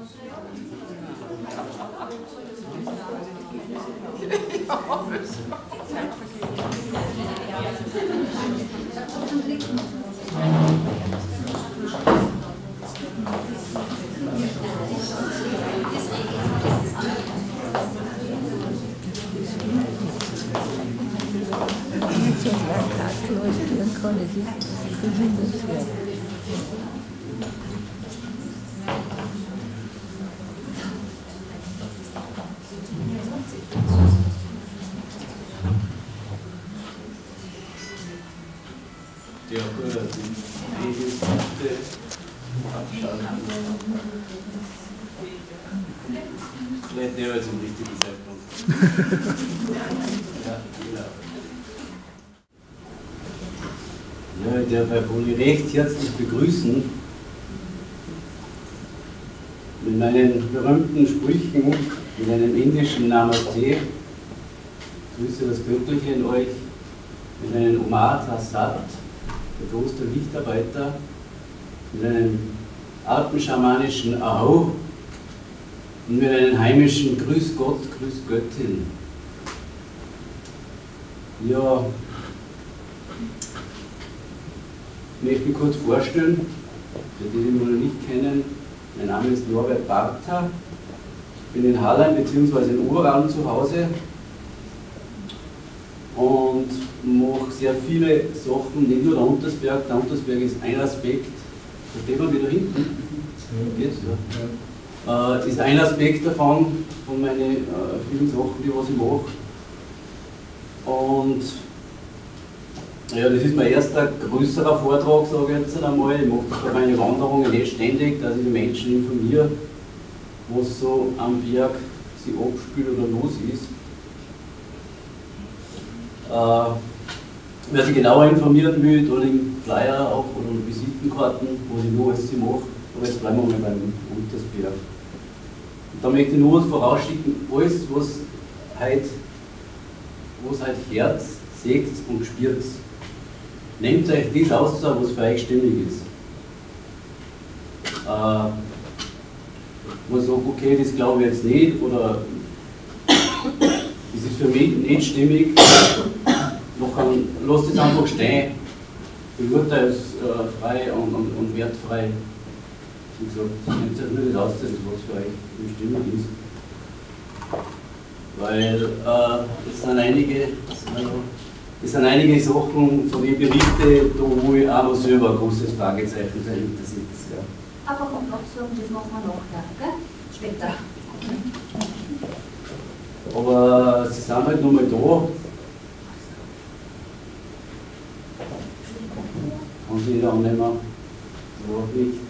Ja, gut, die Punkte abschalten. Vielleicht nicht mehr zum richtigen Zeitpunkt. Ja, genau. Ja, ich darf euch wohl recht herzlich begrüßen mit meinen berühmten Sprüchen in einem indischen Namaste. Grüße das Göttliche in euch, mit einem Omar Tassat, der große Lichtarbeiter, mit einem alpenschamanischen Ahau und mit einem heimischen Grüß Gott, Grüß Göttin. Ja, ich möchte mich kurz vorstellen, für die, die mich noch nicht kennen. Mein Name ist Norbert Bartha, ich bin in Hallein bzw. in Oberalm zu Hause und mache sehr viele Sachen, nicht nur der Untersberg. Der Untersberg ist ein Aspekt, da steht man wieder hinten, geht's, ja. Ist ein Aspekt davon, von meinen vielen Sachen, die was ich mache. Und ja, das ist mein erster größerer Vortrag, sage ich jetzt einmal. Ich mache das bei meinen Wanderungen nicht ständig, dass ich die Menschen informiere, was so am Berg sich abspielt oder los ist. Wer sich genauer informieren will, da liegen Flyer auf oder Visitenkarten, wo ich noch alles mache. Aber jetzt bleiben wir mal beim Untersberg. Und da möchte ich nur was vorausschicken: alles, was heute Herz seht und spürt, nehmt euch das aus, was für euch stimmig ist. Man sagt, okay, das glaube ich jetzt nicht, oder das ist für mich nicht stimmig, lasst es einfach stehen. Beurteilsfrei und wertfrei. Wie gesagt, nehmt euch nur das aus, was für euch stimmig ist. Weil es sind einige Sachen, von denen ich berichte, wo ich auch noch selber ein großes Fragezeichen dahinter sitze. Ja. Aber kommt noch so, das machen wir nachher, gell? Später. Aber sie sind halt noch mal da. Kann sich jeder annehmen, auch nicht.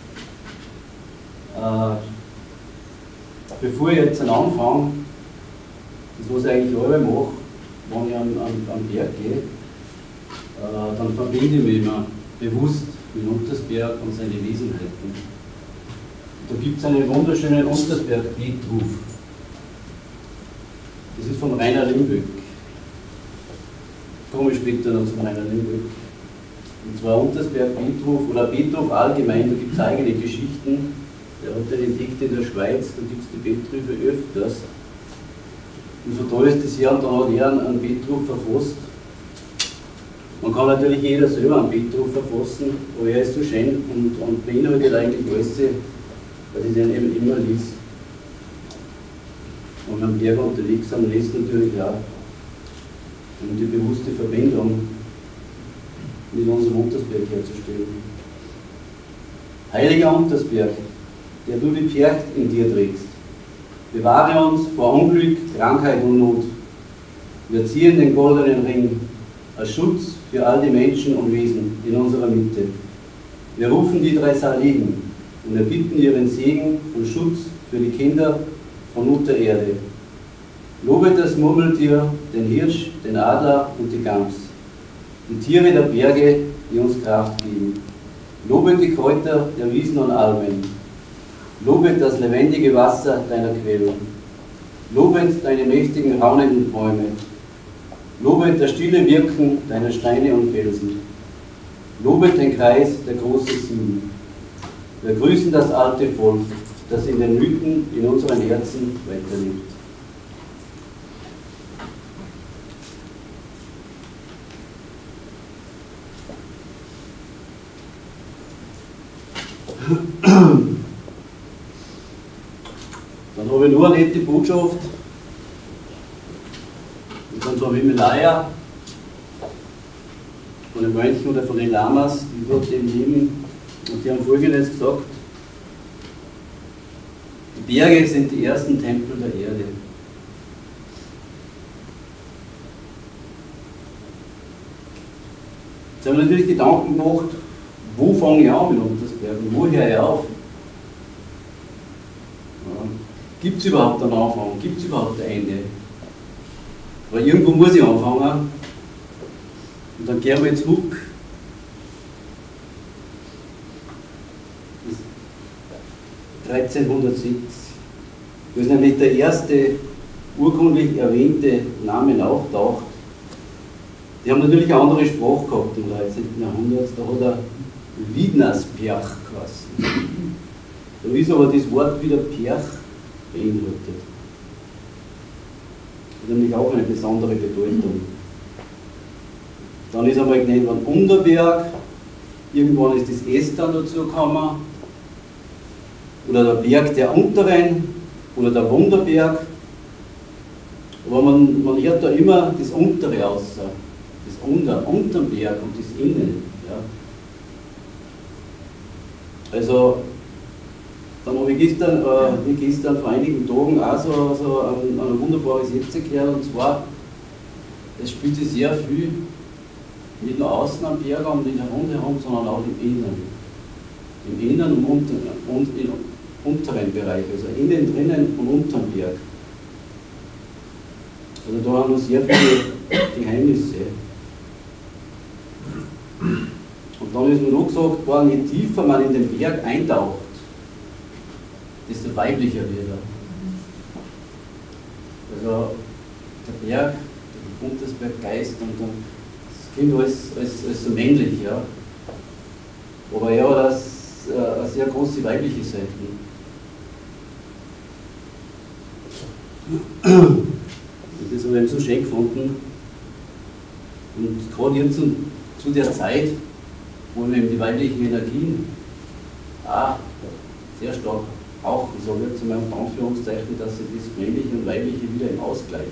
Bevor ich jetzt anfange, das was ich eigentlich alle mache, wenn ich am Berg gehe, dann verbinde ich mich immer bewusst mit Untersberg und seine Wesenheiten. Da gibt es einen wunderschönen Untersberg-Beetruf. Das ist von Rainer Limbeck. Ich komme später noch zum Rainer Limbeck. Und zwar Untersberg-Beetruf oder Beetruf allgemein, da gibt es eigene Geschichten. Der hat den entdeckt in der Schweiz, da gibt es die Beetrufe öfters. Und so toll ist das hier, und dann hat er einen Beetruf verfasst. Man kann natürlich jeder selber einen Beetruf verfassen, aber er ist so schön und beinhaltet eigentlich alles, was ich den eben immer liest. Und am Berg unterwegs sind, liest natürlich auch um die bewusste Verbindung mit unserem Untersberg herzustellen. Heiliger Untersberg, der du die Pferd in dir trägst, bewahre uns vor Unglück, Krankheit und Not. Wir ziehen den goldenen Ring als Schutz für all die Menschen und Wesen in unserer Mitte. Wir rufen die drei Saligen und erbitten ihren Segen und Schutz für die Kinder von Mutter Erde. Lobet das Murmeltier, den Hirsch, den Adler und die Gams, die Tiere der Berge, die uns Kraft geben. Lobet die Kräuter der Wiesen und Almen. Lobet das lebendige Wasser deiner Quellen. Lobet deine mächtigen, raunenden Bäume. Lobet das stille Wirken deiner Steine und Felsen. Lobet den Kreis der großen Sieben. Wir grüßen das alte Volk, das in den Mythen in unseren Herzen weiterlebt. Dann habe ich nur eine nette Botschaft von so einem Himalaya, von den Mönchen oder von den Lamas, die dort eben leben. Und die haben Folgendes gesagt: Die Berge sind die ersten Tempel der Erde. Jetzt haben wir natürlich Gedanken gemacht, wo fange ich an mit Untersberg und wo höre ich auf? Ja. Gibt es überhaupt einen Anfang? Gibt es überhaupt ein Ende? Weil irgendwo muss ich anfangen. Und dann gehen wir zurück. Das 1306. Da ist nämlich der erste urkundlich erwähnte Name auftaucht. Die haben natürlich eine andere Sprache gehabt im 13. Jahrhundert. Da hat er Widnersberg geheißen. Da ist aber das Wort wieder Perch beinhaltet. Das hat nämlich auch eine besondere Bedeutung. Dann ist einmal genannt worden Unterberg, irgendwann ist das S dann dazu gekommen, oder der Berg der Unteren, oder der Wunderberg. Aber man hört da immer das Untere aus, das unterm Berg und das Innen. Ja. Also, dann habe ich gestern vor einigen Tagen auch so ein wunderbares Sätze gehört, und zwar, es spielt sich sehr viel nicht nur außen am Berg und in der Rundherum, sondern auch im Inneren. Im Inneren und im unteren Bereich, also innen, drinnen und unterm Berg. Also da haben wir sehr viele Geheimnisse. Und dann ist mir noch gesagt worden, je tiefer man in den Berg eintaucht, desto weiblicher wird er. Also der Berg, der Untersberg Geist, und dann klingt alles so männlich, ja. Aber ja, das ist eine sehr große weibliche Seite. Und das habe ich eben so schön gefunden. Und gerade jetzt zu der Zeit, wo wir eben die weiblichen Energien auch sehr stark auch, ich sage jetzt mal unter Anführungszeichen, dass sie das männliche und weibliche wieder im Ausgleich.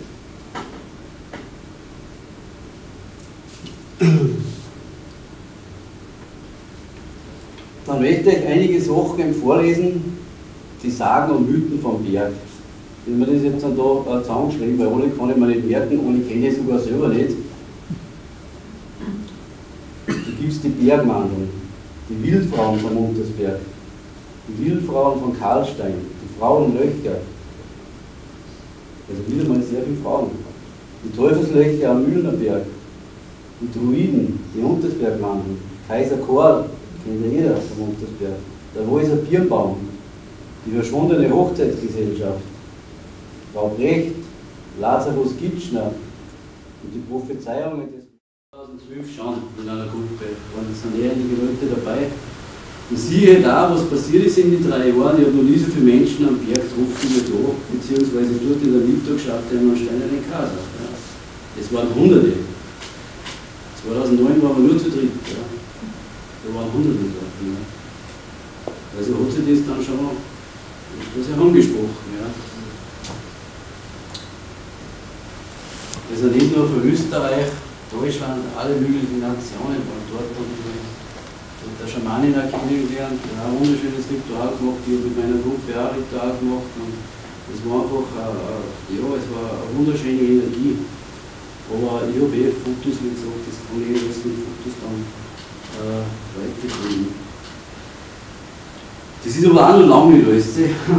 Dann möchte ich einige Sachen vorlesen, die Sagen und Mythen vom Berg. Ich habe mir das jetzt da zusammengeschrieben, weil alle kann ich mir nicht merken und ich kenne es sogar selber nicht. Da gibt es die Bergmandeln, die Wildfrauen vom Untersberg, die Wildfrauen von Karlstein, die Frauenlöcher, also wieder mal sehr viele Frauen, die Teufelslöcher am Mühlenerberg, die Druiden, die Untersbergmandeln, Kaiser Karl, kennt ja jeder vom Untersberg, der Walser Birnbaum, die verschwundene Hochzeitsgesellschaft, Frau Brecht, Lazarus Gitschner und die Prophezeiungen des 2012 schon in einer Gruppe, waren es sind einige Leute dabei. Und siehe da, was passiert ist in den 3 Jahren, ich habe noch nie so viele Menschen am Berg getroffen wie da, beziehungsweise dort in der Mittagschaft in einem steinernen Kader. Ja. Es waren Hunderte. 2009 waren wir nur zu dritt. Ja. Da waren Hunderte dort. Ja. Also hat sich das dann schon herangesprochen. Ja. Also nicht nur für Österreich, Deutschland, alle möglichen Nationen waren dort. Und der Schamanin auch kennengelernt, der hat ein wunderschönes Ritual gemacht, ich habe mit meiner Gruppe auch ein Ritual gemacht. Und es war einfach, ja, es war eine wunderschöne Energie. Aber ich habe Fotos, wie gesagt, das kann ich alles mit Fotos dann weitergeben. Das ist aber auch noch lange nicht alles.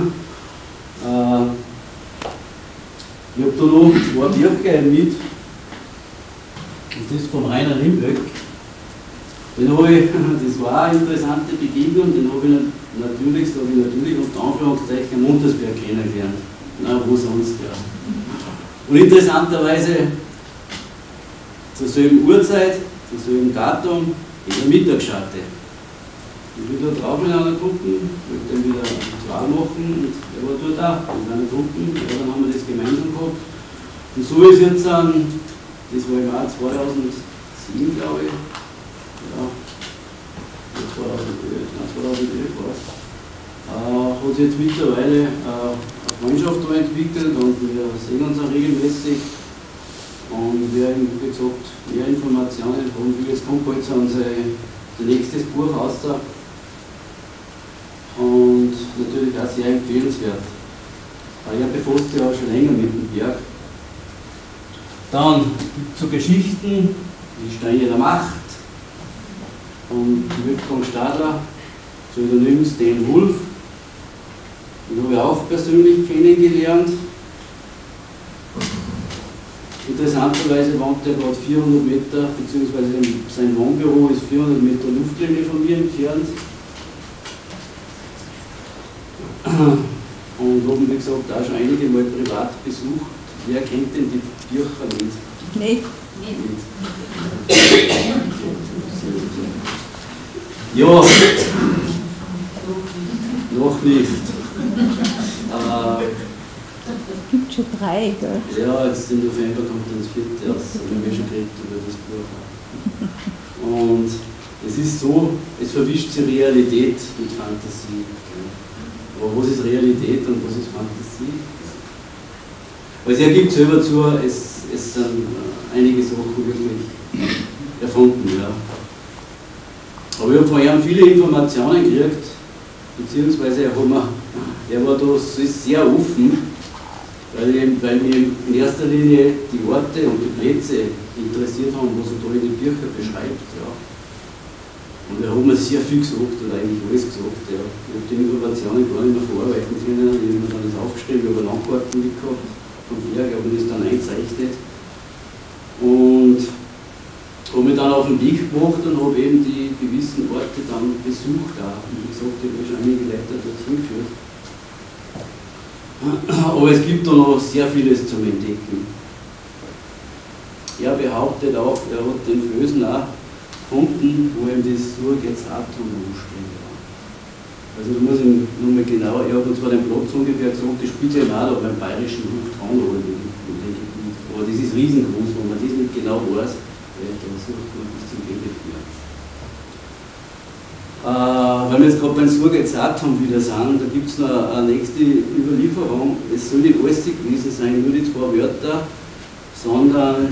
Ich habe da noch 2 Bücher mit. Das ist von Rainer Rimbeck. Den habe ich, das war eine interessante Begegnung, den habe ich natürlich, sage ich natürlich, unter Anführungszeichen am Untersberg kennengelernt. Na, wo sonst, ja. Und interessanterweise zur selben Uhrzeit, zur selben Datum, in der Mittagsschatte. wieder drauf in einer Gruppe, wollte dann wieder zwei machen und er war dort auch in einer Gruppe, ja, dann haben wir das gemeinsam gehabt. Und so ist jetzt, das war im Jahr 2007, glaube ich, ja, 2011 war es, hat sich jetzt mittlerweile eine Freundschaft da entwickelt und wir sehen uns auch regelmäßig. Und wer, wie gesagt, mehr Informationen haben will, jetzt kommt bald so unser nächstes Buch raus. Und natürlich auch sehr empfehlenswert. Er befasst sich auch schon länger mit dem Berg. Dann gibt es so Geschichten, die Steine der Macht und die Wolfgang Stadler, Pseudonym Stan Wolf. Den habe ich auch persönlich kennengelernt. Interessanterweise wohnt er gerade 400 Meter, beziehungsweise sein Wohnbüro ist 400 Meter Luftlinie von mir entfernt. Und haben, wie gesagt, auch schon einige Mal privat besucht. Wer kennt denn die Bircher nicht? Nee. Ja, noch nicht. Es gibt schon 3, gell? Ja, jetzt im November kommt dann das 4. raus, haben wir schon geredet über das Buch. Und es ist so, es verwischt sich Realität mit Fantasie. Aber was ist Realität und was ist Fantasie? Also er gibt selber zu, es sind einige Sachen wirklich erfunden. Ja. Aber ich habe von ihm viele Informationen gekriegt, beziehungsweise er war da sehr offen, weil mich in erster Linie die Orte und die Plätze interessiert haben, was er da in den Büchern beschreibt. Ja. Und er hat mir sehr viel gesagt, oder eigentlich alles gesagt. Ja. Ich habe die Informationen gar nicht mehr verarbeiten können, ich habe mir dann das aufgeschrieben, ich habe Landkarten mitgehabt vom Berg, habe das dann eingezeichnet. Und habe mich dann auf den Weg gemacht und habe eben die gewissen Orte dann besucht. Auch. Wie gesagt, ich habe schon einige Leute dorthin geführt. Aber es gibt da noch sehr vieles zum Entdecken. Er behauptet auch, er hat den Fösen auch gefunden, wo ihm das Surgezatum umsteht. Also da muss ich nochmal genau, er hat uns zwar den Platz ungefähr gesagt, das spielt ja auch beim bayerischen Lufthansa oder in dem Gebiet. Aber das ist riesengroß, wenn man das nicht genau weiß, dann sucht man bis zum Ende mehr. Weil wir jetzt gerade beim Surgezatum wieder sind, da gibt es noch eine nächste Überlieferung. Es soll nicht alles gewesen sein, nur die 2 Wörter, sondern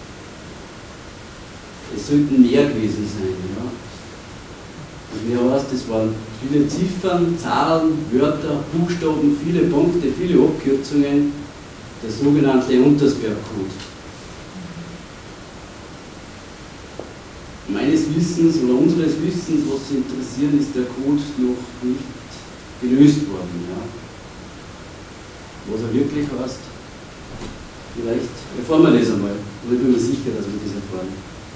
es sollten mehr gewesen sein. Ja. Und wie heißt, das waren viele Ziffern, Zahlen, Wörter, Buchstaben, viele Punkte, viele Abkürzungen, der sogenannte Untersberg-Code. Meines Wissens oder unseres Wissens, was Sie interessieren, ist der Code noch nicht gelöst worden. Ja. Was er wirklich heißt, vielleicht erfahren wir das einmal. Und ich bin mir sicher, dass wir das erfahren.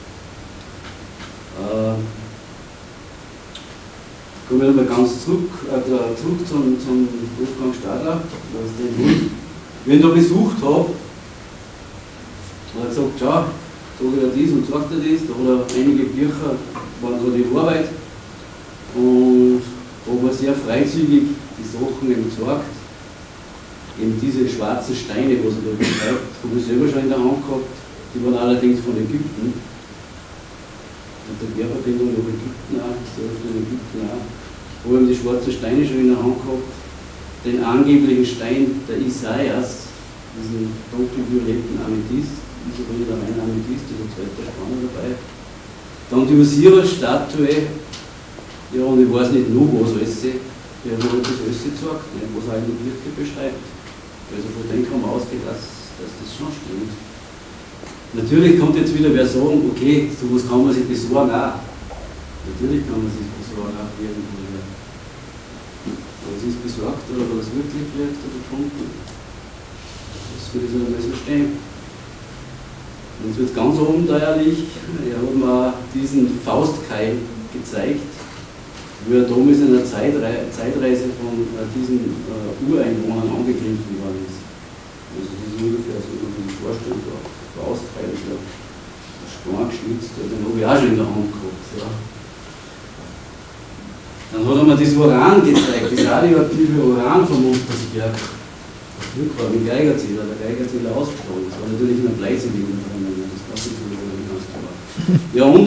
Kommen wir nochmal ganz zurück zum Wolfgang Stadler. Wenn ich ihn da besucht habe, hat er gesagt, schau, sage er dies und sagt er das, da hat er einige Bücher, waren so die Arbeit und habe er sehr freizügig die Sachen eben gezeigt. Eben diese schwarzen Steine, was er da beschreibt, habe ich selber schon in der Hand gehabt, die waren allerdings von Ägypten. Und der Querverbindung nach Ägypten auch, das in Ägypten auch. Habe ich die schwarzen Steine schon in der Hand gehabt, den angeblichen Stein der Isaias, diesen dunkelvioletten Amethyst. Das ist aber nicht allein Amethyst, da ist ein zweiter Spanner dabei. Dann die Osiris-Statue, ja, und ich weiß nicht noch was alles, der hat halt das alles gezeigt, was er in der Kirche beschreibt. Also von dem kann man ausgehen, dass das schon stimmt. Natürlich kommt jetzt wieder wer sagen, okay, sowas kann man sich besorgen auch. Natürlich kann man sich besorgen auch irgendwo. Aber es ist besorgt oder ob das wirklich wird oder gefunden. Das würde ich einmal so stehen. Und es wird ganz abenteuerlich. Er hat mir diesen Faustkeil gezeigt, wie er damals in einer Zeitreise von diesen Ureinwohnern angegriffen worden ist. Also das ist ungefähr so, wie man sich vorstellt, der Faustkeil, der Stein geschnitzt, den habe ich auch schon in der Hand gehabt. Ja. Dann hat er mir das Uran gezeigt, das radioaktive Uran vom Untersberg. Rückfahrt mit Geigerzähler, der Geigerzähler ausgeschlagen. Das war natürlich in einem Bleizylinder drin, das war nicht ganz klar. Ja, und.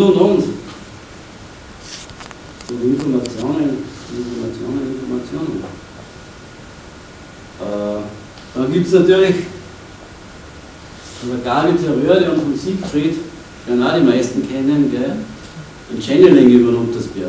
So Informationen. Dann gibt es natürlich von der Gabitzer Röhrde und von Siegfried, die werden auch die meisten kennen, gell? Ein Channeling über den Untersberg.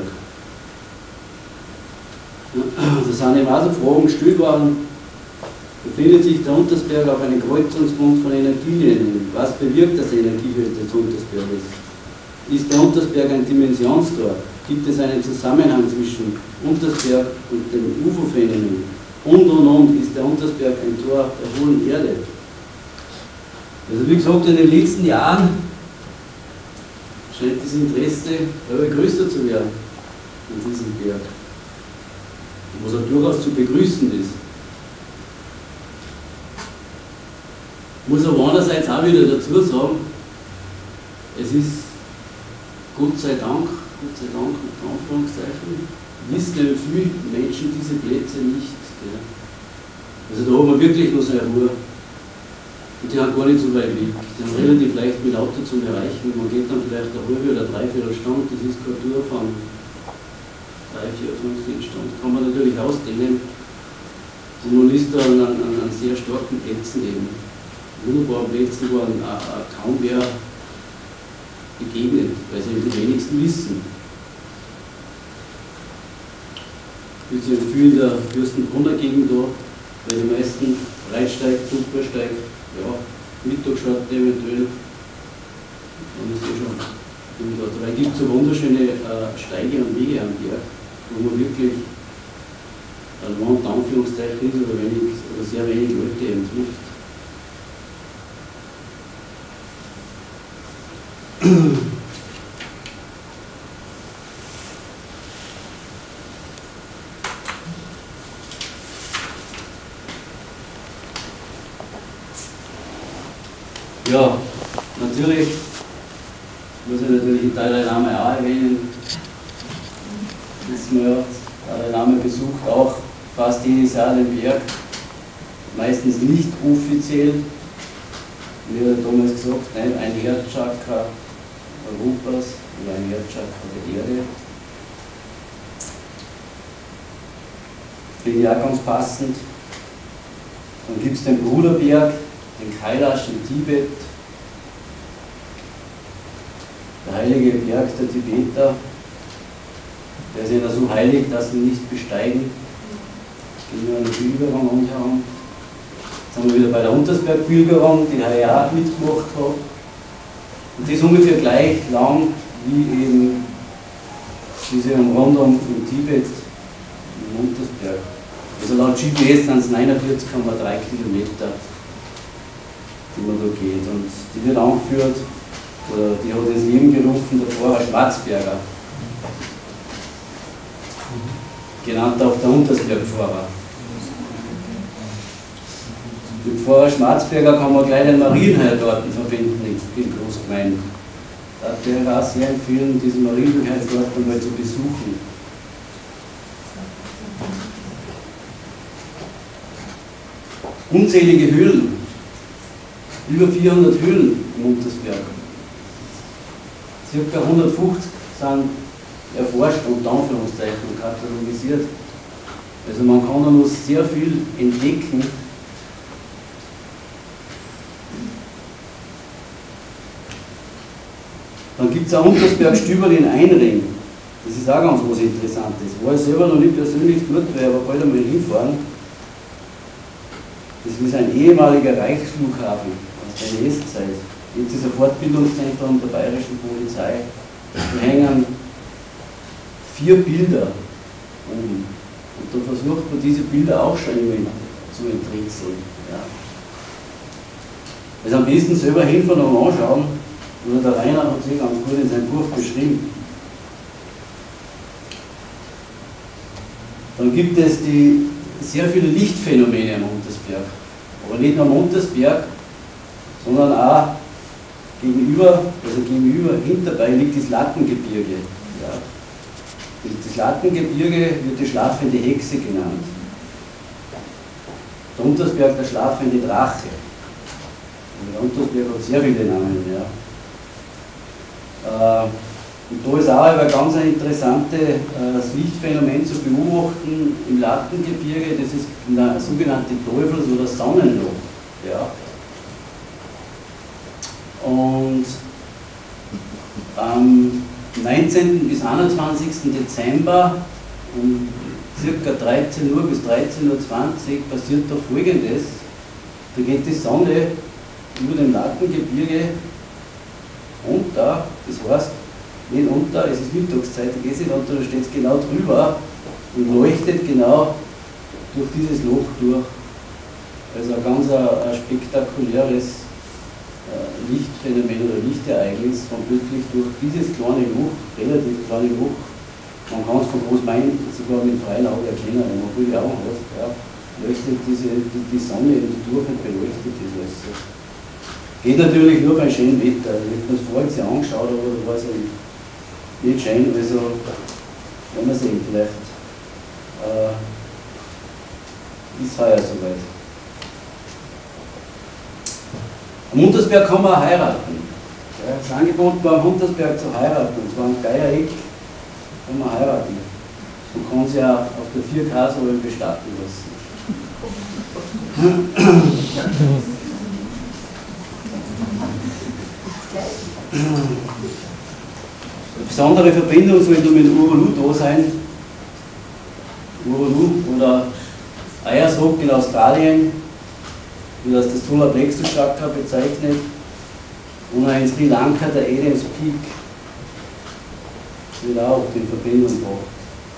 Da sind eben auch so Fragen gestellt worden. Befindet sich der Untersberg auf einem Kreuzungspunkt von Energielinien? Was bewirkt das Energiefeld des Untersberges? Ist der Untersberg ein Dimensionstor? Gibt es einen Zusammenhang zwischen Untersberg und dem UFO-Phänomen? Und, ist der Untersberg ein Tor der hohlen Erde? Also wie gesagt, in den letzten Jahren scheint das Interesse größer zu werden an diesem Berg. Was auch durchaus zu begrüßen ist. Ich muss aber andererseits auch wieder dazu sagen, es ist Gott sei Dank mit Anführungszeichen, wissen ja viele Menschen diese Plätze nicht. Ja. Also da haben wir wirklich noch seine Ruhe. Und die haben gar nicht so weit weg. Die haben relativ leicht mit Auto zu erreichen. Man geht dann vielleicht eine halbe oder dreiviertel Stunde, das ist keine Tour von 3, 4, 5 Stunden. Kann man natürlich ausdehnen. Und man ist da an sehr starken Plätzen eben. Wunderbaren Plätzen, wo kaum wer begegnet, weil sie die wenigsten wissen. Wir sind viel in der Fürstenbrunner Gegend da, weil die meisten Reitsteig, Supersteig, ja, Mittagsschort eventuell. Dann ist schon da. Dabei gibt es so wunderschöne Steige und Wege am Berg, wo man wirklich allein in Anführungszeichen ist oder sehr wenig Leute eben trifft. Ja, natürlich muss ich den Dalai Lama auch erwähnen. Wissen wir ja, Dalai Lama besucht auch fast jedes Jahr den Berg, meistens nicht offiziell. Wie er damals gesagt, nein, ein Herzchakra Europas oder ein Herzchakra der Erde. Finde ich auch ganz passend. Dann gibt es den Bruderberg, den Kailash in Tibet, der heilige Berg der Tibeter. Der ist ja so heilig, dass sie ihn nicht besteigen. Gehen wir eine Pilgerung rundherum. Jetzt sind wir wieder bei der Untersberg-Pilgerung, die ich auch mitgemacht habe. Und die ist ungefähr gleich lang wie eben diese Umrundung in Tibet, im Untersberg. Also laut GPS sind es 49,3 Kilometer, die man da geht. Und die wird angeführt, oder die hat ins Leben gerufen, der Pfarrer Schwarzberger. Genannt auch der Untersberg-Pfarrer. Mit Pfarrer Schwarzberger kann man gleich den Marienheilgarten verbinden in Großgemeinden. Da wäre auch sehr empfehlen, diesen Marienheilgarten mal zu besuchen. Unzählige Höhlen, über 400 Höhlen im Untersberg. Circa 150 sind erforscht und Anführungszeichen und katalogisiert. Also man kann da noch sehr viel entdecken. Dann gibt es ein Untersberg-Stüberl in Einring. Das ist auch ganz was Interessantes. War ich selber noch nicht persönlich dort, weil ich aber bald einmal hinfahren. Das ist ein ehemaliger Reichsflughafen aus der NS-Zeit. Jetzt ist ein Fortbildungszentrum der bayerischen Polizei. Da hängen 4 Bilder oben. Und da versucht man diese Bilder auch schon irgendwie zu enträtseln. Ja. Also am besten selber hinfahren und anschauen. Oder der Rainer hat es ganz gut in seinem Buch beschrieben. Dann gibt es sehr viele Lichtphänomene am Untersberg. Aber nicht nur am Untersberg, sondern auch gegenüber, hinterbei liegt das Lattengebirge. Ja. Das Lattengebirge wird die schlafende Hexe genannt. Der Untersberg der schlafende Drache. Und der Untersberg hat sehr viele Namen. Ja. Und da ist auch ein ganz interessantes Lichtphänomen zu beobachten im Lattengebirge. Das ist der sogenannte Teufels- oder Sonnenloch. Ja. Und am 19. bis 21. Dezember um ca. 13 Uhr bis 13.20 Uhr passiert da Folgendes. Da geht die Sonne über dem Lattengebirge unter, das heißt, nicht unter, es ist Mittagszeit, da geht es nicht unter, da steht es genau drüber und leuchtet genau durch dieses Loch durch. Also ein ganz spektakuläres Lichtphänomen oder Lichtereignis, von plötzlich durch dieses kleine Loch, relativ kleine Loch, man kann es von groß meinen, sogar mit freiem Auge erkennen, wenn man gute Augen hat, ja, leuchtet die Sonne durch und beleuchtet das alles. Geht natürlich nur bei schönem Wetter. Ich habe mir das vorher sehr angeschaut, aber da war es nicht schön, also werden wir sehen, vielleicht ist heuer soweit. Am Untersberg kann man auch heiraten. Ja, es ist angeboten, am Untersberg zu heiraten, und zwar am Geiereck kann man heiraten. Man kann sich auch auf der 4K-Säule bestatten lassen. Eine besondere Verbindung sollte mit Urulu da sein. Urulu oder Ayers-Rock in Australien, wie das Solar Plexus Chakra bezeichnet, und auch in Sri Lanka der Adams Peak wird auch oft in Verbindung gebracht.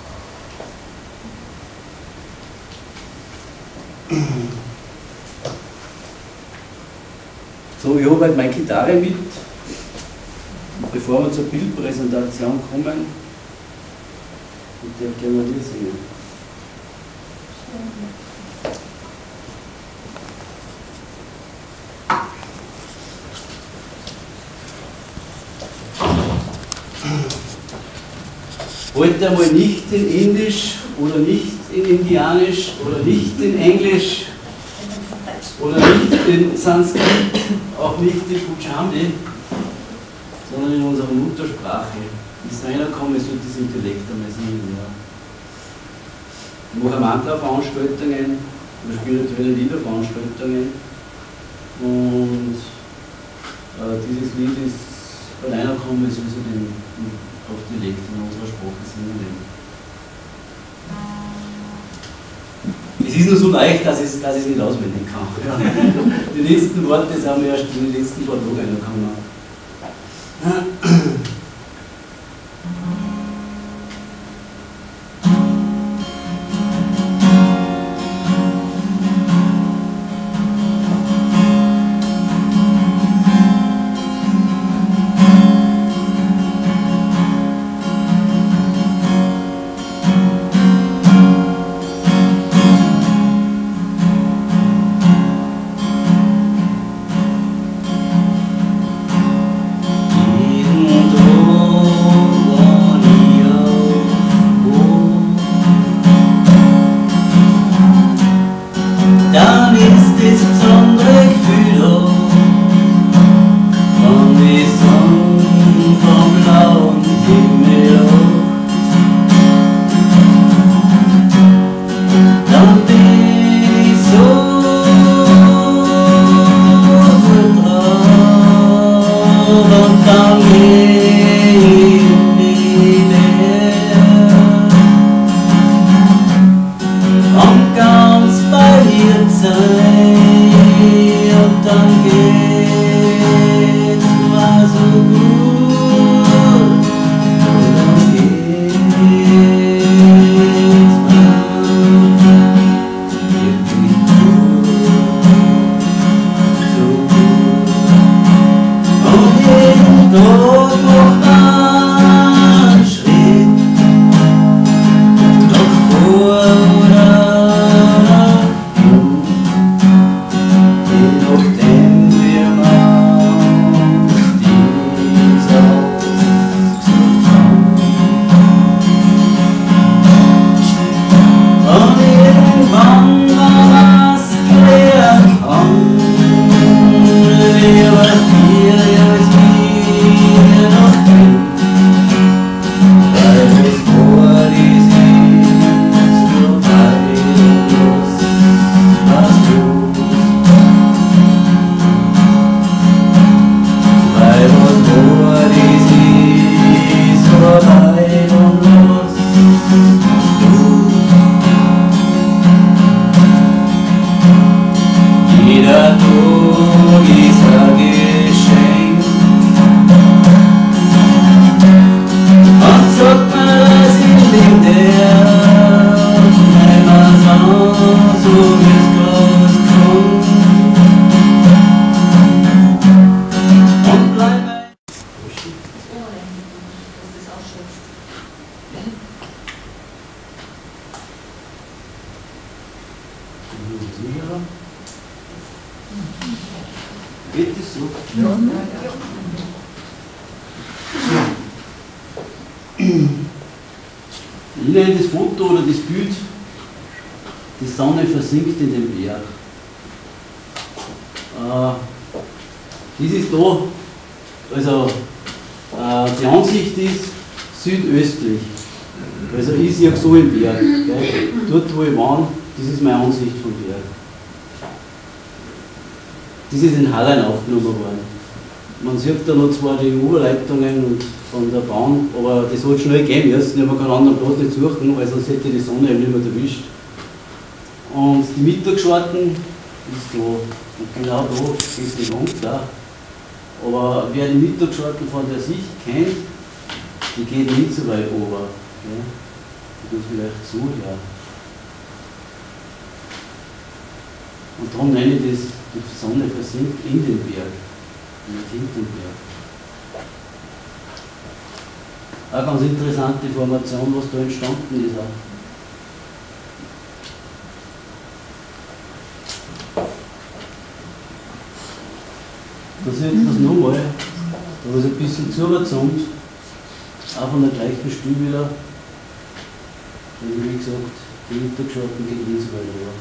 So, ich habe halt meine Gitarre mit, bevor wir zur Bildpräsentation kommen, und der gerne wir singen. Heute einmal nicht in Indisch oder nicht in Indianisch oder nicht in Englisch oder nicht in Sanskrit, auch nicht in Punjabi, sondern in unserer Muttersprache. Bis reinkommen, es wird das Intellekt einmal singen. Ja. Ich mache Mantra-Veranstaltungen oder spirituelle Liederveranstaltungen, und dieses Lied ist bei reinkommen, es soll so den auf Dialekt in unserer Sprache singen. Es ist nur so leicht, dass ich es nicht auswendig kann. Ja. Die letzten Worte sind mir erst in den letzten paar Tagen reingekommen. ausschaut. Geht das so? Ja. Ich nenne das Foto oder das Bild, die Sonne versinkt in den Berg. Das ist da, also die Ansicht ist südöstlich. Also ich sehe so im Berg. Gell? Dort wo ich war, das ist meine Ansicht vom Berg. Das ist in Hallein aufgenommen worden. Man sieht da noch zwar die Oberleitungen und von der Bahn, aber das hat schnell gehen müssen, ich habe keinen anderen Platz nicht suchen, weil sonst hätte die Sonne eben nicht mehr erwischt. Und die Mittagsscharten ist da, und genau da ist die Wand da. Aber wer die Mittagsscharten von der Sicht kennt, die geht nicht so weit ober. Okay? Die geht vielleicht so, ja. Und darum nenne ich das, die Sonne versinkt in den Berg, nicht hinter den Berg. Eine ganz interessante Formation, was da entstanden ist. Da sieht man es nochmal, da ist ein bisschen zugezoomt, auch von der gleichen Stelle wieder. Also wie gesagt, die Mittagsscharten geht nicht so weit rüber.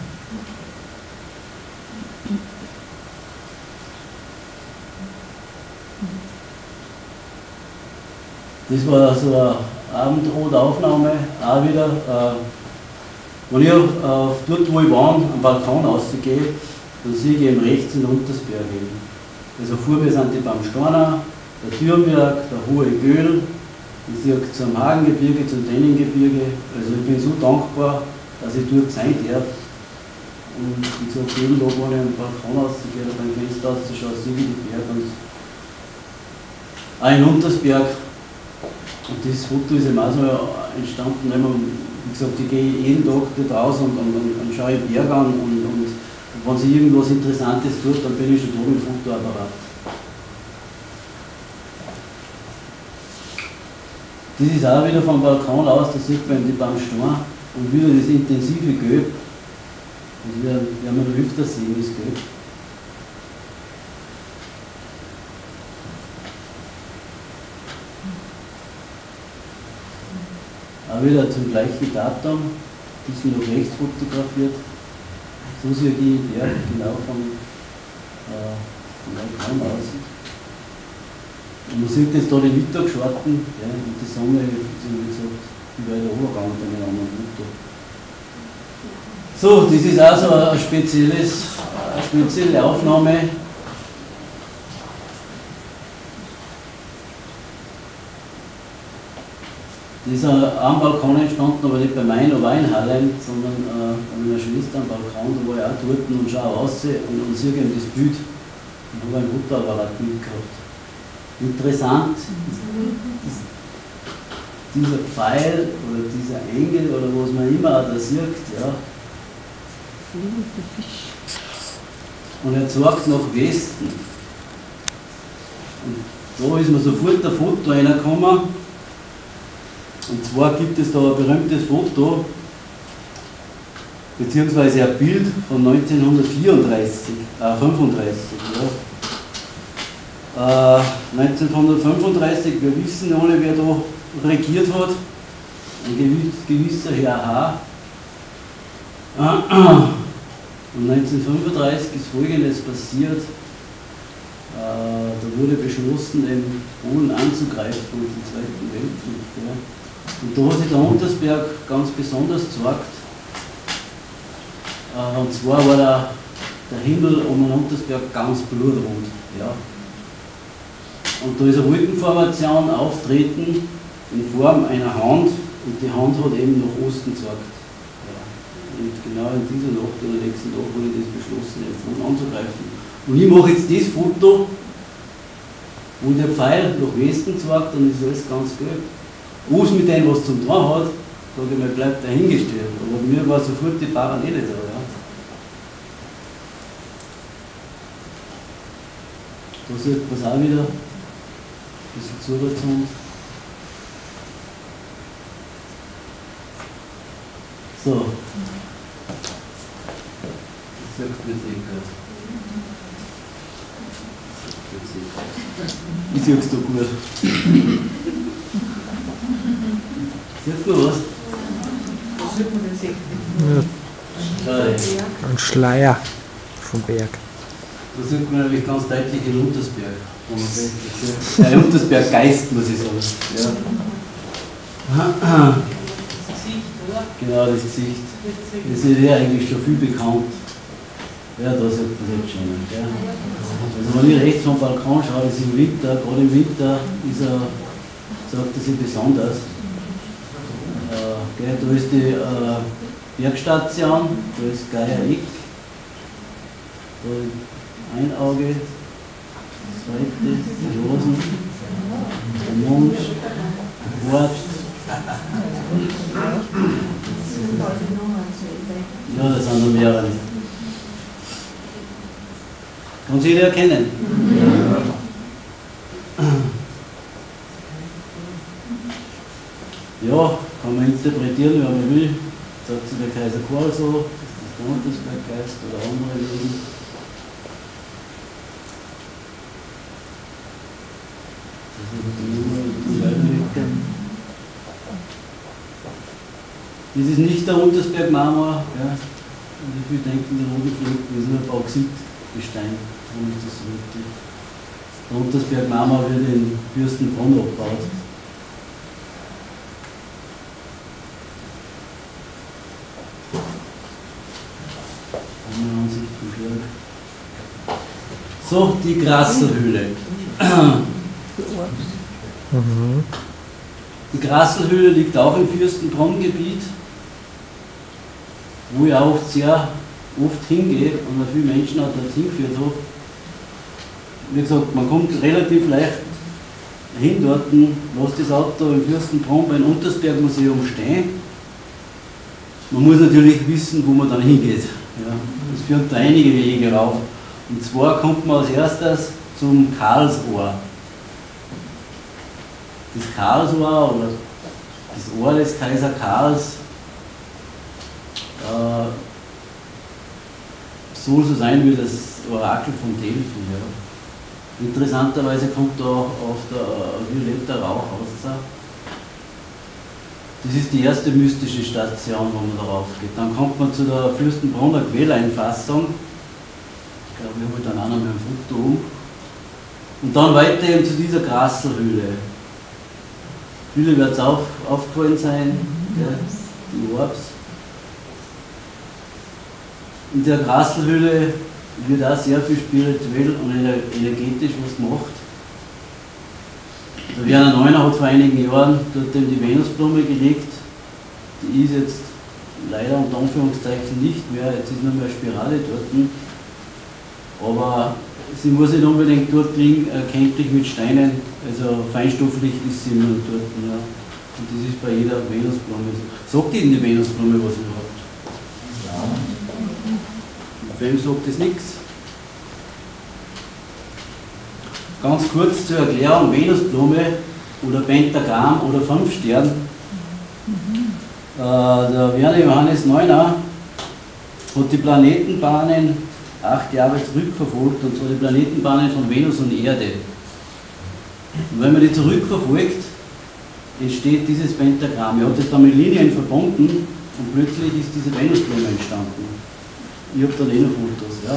Das war so eine Abendrotaufnahme, auch wieder. Wenn ich dort, wo ich war, am Balkon rausgehe, dann sehe ich eben rechts in Untersberg eben. Also vor mir sind die Baumsteiner, der Thürnberg, der Hohe Göhl, ich sehe zum Hagengebirge, zum Dennengebirge. Also ich bin so dankbar, dass ich dort sein darf. Und wie gesagt, jeden Tag, wenn ich am Balkon rausgehe oder beim Fenster rausschaue, sehe ich die Berge und auch in Untersberg. Und das Foto ist eben auch so entstanden, weil man, wie gesagt, ich gehe jeden Tag dort raus und schaue die Berge an und wenn sich irgendwas Interessantes tut, dann bin ich schon da mit dem Fotoapparat. Das ist auch wieder vom Balkon aus, da sieht man die Baumstein und wieder das intensive Gelb. Das werden wir noch öfter sehen, das Gelb. Auch wieder zum gleichen Datum, das ist noch rechts fotografiert. So sehe ich die Berge genau vom Balkon aus. Und man sieht jetzt da die Mittagsscharten, ja, und die Sonne, wie gesagt, über der Obergang bei einem anderen Foto. So, das ist auch so eine spezielle Aufnahme. Das ist am Balkon entstanden, aber nicht bei meinem, aber in Hallein, sondern bei meiner Schwester am Balkon, da war ich auch dort und schaue raus und sehe eben das Bild und habe ein Fotoapparat mitgehabt. Interessant, dieser Pfeil oder dieser Engel oder was man immer auch da sieht, ja. Und er zeigt nach Westen. Und da ist mir sofort ein Foto reingekommen. Und zwar gibt es da ein berühmtes Foto, beziehungsweise ein Bild von 1935, ja. 1935, wir wissen alle, wer da regiert hat, ein gewisser Herr H. Und 1935 ist Folgendes passiert, da wurde beschlossen, den Polen anzugreifen im Zweiten Weltkrieg. Ja. Und da hat sich der Untersberg ganz besonders gezeigt. Und zwar war der Himmel um den Untersberg ganz blutrot. Ja. Und da ist eine Wolkenformation auftreten in Form einer Hand und die Hand hat eben nach Osten gezeigt. Ja. Und genau in dieser Nacht oder nächsten Tag wurde das beschlossen, den Polen anzugreifen. Und ich mache jetzt das Foto, wo der Pfeil nach Westen zeigt, dann ist alles ganz gelb. Wo es mit dem was zum tun hat, sage ich mal, bleibt dahingestellt. Aber mir war sofort die Parallele da. Ja. Da sieht man es auch wieder, ein bisschen zugezoomt. So. Das sagt mir eh gerade. Ich sehe es da gut. Siehst du noch was? Was sieht man denn sehen? Ein Schleier vom Berg. Da sieht man nämlich ganz deutlich den Untersberg. Untersberg Geist, muss ich sagen. Ja. Das Gesicht, oder? Genau, das Gesicht. Das ist ja eigentlich schon viel bekannt. Ja, da sieht man es jetzt schon. Ja. Also wenn ich rechts vom Balkon schaue, das ist im Winter, gerade im Winter ist er, sagt er sich besonders. Da ist die Bergstation, da ist Geiereck, da ein Auge, das zweite, die Rosen, der Mond, der Wort. Ja, das sind noch mehrere. Kann Sie jeder erkennen? Ja, kann man interpretieren, wie man will. Sagt sich der Kaiser Karl so, ist das der Untersberggeist oder andere Wesen. Das ist nicht der Untersberg-Marmor, ja. Und viele denken, der rote Fleck ist nur Bauxitgestein. Warum ist das so richtig? Der Untersberg-Marmor wird in Fürstenbrunn abgebaut. So, die Grasselhöhle. Die Grasselhöhle liegt auch im Fürstenbrunn-Gebiet, wo ich auch sehr oft hingehe und viele Menschen auch dorthin geführt habe. Wie gesagt, man kommt relativ leicht hin dort, lässt das Auto im Fürstenbrunn beim Untersberg-Museum stehen. Man muss natürlich wissen, wo man dann hingeht. Ja, es führen da einige Wege rauf. Und zwar kommt man als erstes zum Karlsohr. Das Karlsohr oder das Ohr des Kaiser Karls soll so sein wie das Orakel von Delphi. Ja. Interessanterweise kommt da auch der violetter Rauch raus. Das ist die erste mystische Station, wo man darauf geht. Dann kommt man zu der Fürstenbrunner Quelleinfassung. Ich glaube, ich habe dann auch noch mit dem Foto um. Und dann weiter eben zu dieser Grasselhöhle. Viele wird es auch aufgefallen sein, die Orbs. In der Grasselhöhle wird auch sehr viel spirituell und energetisch was gemacht. Der Werner Neuner hat vor einigen Jahren dort die Venusblume gelegt. Die ist jetzt leider unter Anführungszeichen nicht mehr, jetzt ist nur mehr eine Spirale dort. Aber sie muss nicht unbedingt dort liegen, kenntlich mit Steinen, also feinstofflich ist sie nur dort. Ja. Und das ist bei jeder Venusblume so. Sagt Ihnen die Venusblume was überhaupt? Ja. Wem sagt das nichts? Ganz kurz zur Erklärung: Venusblume oder Pentagramm oder Fünfstern. Der Werner Johannes Neuner hat die Planetenbahnen 8 Jahre zurückverfolgt, und zwar die Planetenbahnen von Venus und Erde. Und wenn man die zurückverfolgt, entsteht dieses Pentagramm. Er hat das dann mit Linien verbunden und plötzlich ist diese Venusblume entstanden. Ich habe dann eh noch Fotos. Ja.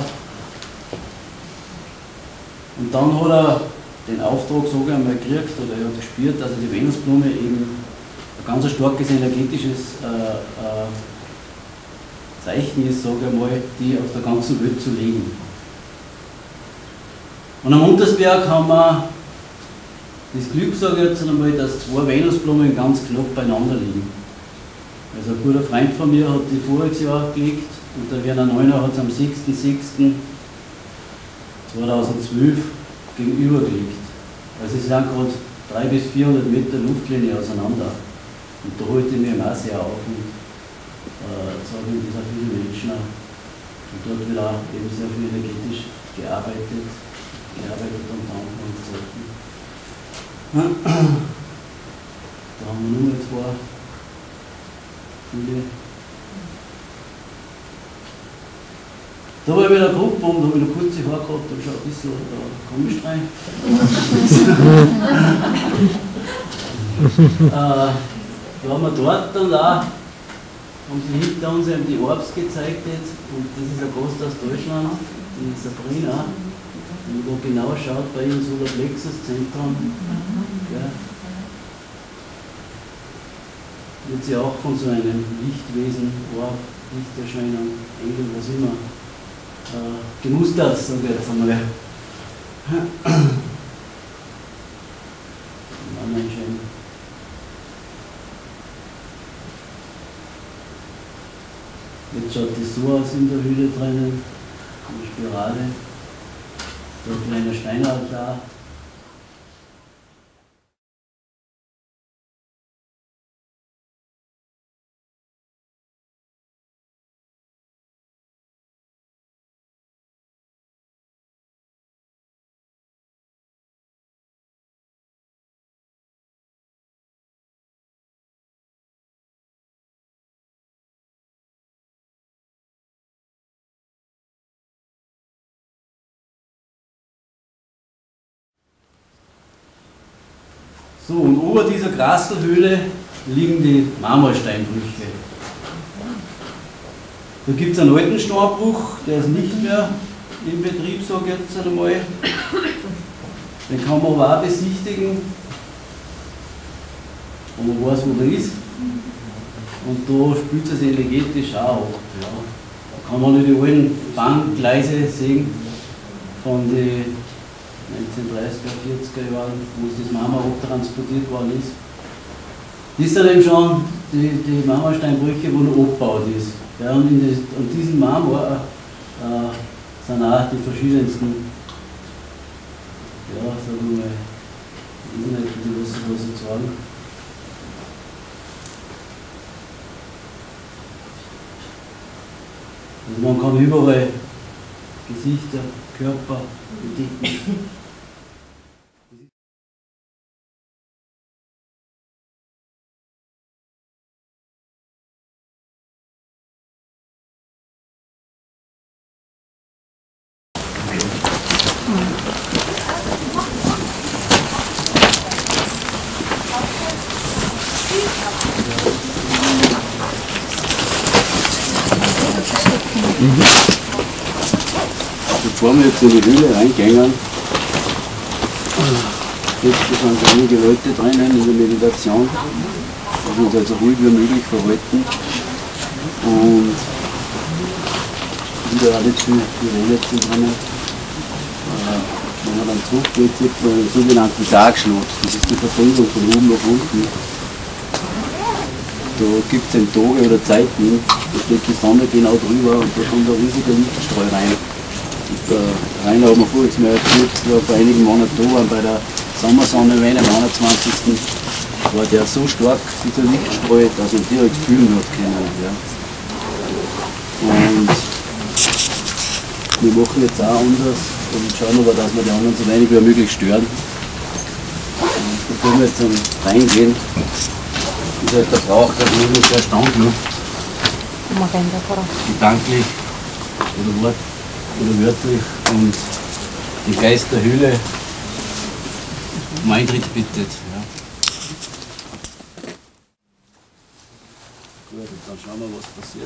Und dann hat er den Auftrag sogar einmal gekriegt, oder er hat gespürt, dass er die Venusblume eben ein ganz starkes energetisches Zeichen ist, sage ich mal, die auf der ganzen Welt zu legen. Und am Untersberg haben wir das Glück, sage ich jetzt einmal, dass 2 Venusblumen ganz knapp beieinander liegen. Also ein guter Freund von mir hat die voriges Jahr gelegt und der Werner Neuner hat es am 6.6.2012 gegenüber gelegt. Also es sind gerade 300 bis 400 Meter Luftlinie auseinander. Und da holte ich mich auch sehr auf. Und jetzt haben das auch viele Menschen und dort wird auch eben sehr viel energetisch gearbeitet und Anführungszeichen. Da haben wir nur mehr 2 viele Da war ich mit der Gruppe und da habe ich noch kurze Haare gehabt, da schaut ein bisschen komisch rein. Da haben wir dort und auch, haben sie hinter uns eben die Orbs gezeigt jetzt, und das ist ein Gast aus Deutschland, die Sabrina, die da genau schaut bei ihnen so das Plexuszentrum. Ja. Wird sie auch von so einem Lichtwesen, Orb, Lichterscheinung, Engel, was immer, gemustert, sage ich jetzt einmal. Jetzt schaut das so aus in der Höhle drinnen, eine Spirale, da ein kleiner Steinaltar. So, und über dieser Grasselhöhle liegen die Marmorsteinbrüche. Da gibt es einen alten Steinbruch, der ist nicht mehr im Betrieb, sage ich jetzt einmal. Den kann man aber auch besichtigen, wenn man weiß, wo der ist. Und da spielt es energetisch auch ab. Ja. Da kann man die alten Bahngleise sehen von den 1930er, 40er Jahren, wo das Marmor abtransportiert worden ist. Das sind eben schon die Marmorsteinbrüche, wo noch abgebaut ist. Ja, und an diesem Marmor sind auch die verschiedensten, ja, sagen wir mal, ich weiß nicht, was ich sagen. Also man kann überall Gesichter, Körper entdecken. Bevor wir jetzt in die Höhle reingehen, jetzt sind einige Leute drinnen in der Meditation, die uns also ruhig wie möglich verhalten und wieder auch nicht viel geredet sind drinnen. Wenn man dann zurückgeht, sieht man einen sogenannten Tagschlot. Das ist die Verbindung von oben nach unten. Da gibt es Tage oder Zeiten, da steht die Sonne genau drüber und da kommt ein riesiger Lichtstrahl rein. Und der Rainer hat mir vorhin mal erzählt, wir vor einigen Monaten da waren bei der Sommersonne, am 21. war der so stark, dieser Lichtstrahl, dass man direkt fühlen hat können. Ja. Und wir machen jetzt auch anders und schauen aber, dass wir die anderen so wenig wie möglich stören. Und bevor wir jetzt dann reingehen, ist halt der Brauch, dass wir nur sehr stand, ne? Gedanklich oder Wort oder wörtlich und den Geist der Höhle um Eintritt bittet. Ja. Gut, dann schauen wir, was passiert.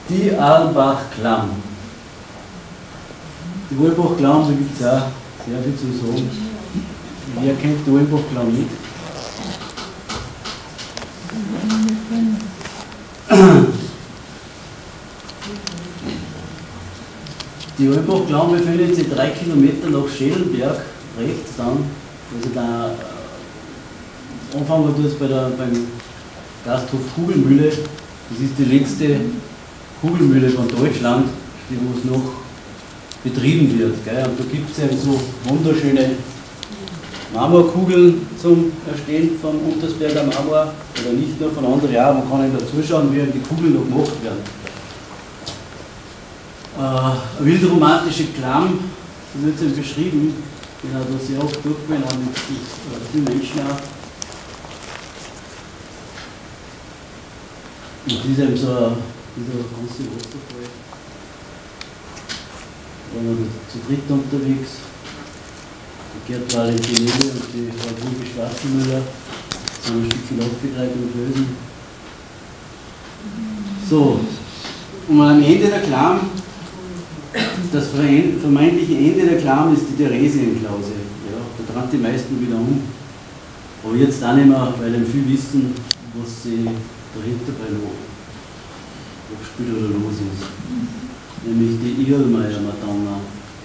Die Almbach-Klamm. Die Walbach-Klamm, da gibt es auch sehr viel zu sagen. Wer kennt die Walbach-Klamm nicht? Die Walbach-Klamm befindet sich 3 Kilometer nach Schellenberg, rechts dann. Also da anfangen wir das beim Gasthof Kugelmühle. Das ist die letzte Kugelmühle von Deutschland, die wo es noch betrieben wird. Gell? Und da gibt es eben so wunderschöne Marmorkugeln zum Erstehen von Untersberger Marmor. Oder nicht nur von anderen, ja, man kann eben da zuschauen, wie die Kugeln noch gemacht werden. Eine wildromantische Klamm, so wird es eben beschrieben. Ich bin da sehr oft durchgegangen, mit vielen Menschen auch. Und das ist eben so dieser große Wasserfall. Da waren wir zu dritt unterwegs. Die Gerd Valentinelle und die Frau Ruby Schwarzenmüller. So ein Stückchen aufgegreift und Felsen. So, und am Ende der Klamm, das vermeintliche Ende der Klamm ist die Theresienklause. Ja, da dran die meisten wieder um. Aber jetzt auch nicht mehr, weil dann viel wissen, was sie dahinter bei abspielt oder los ist. Nämlich die Irlmeier Madonna.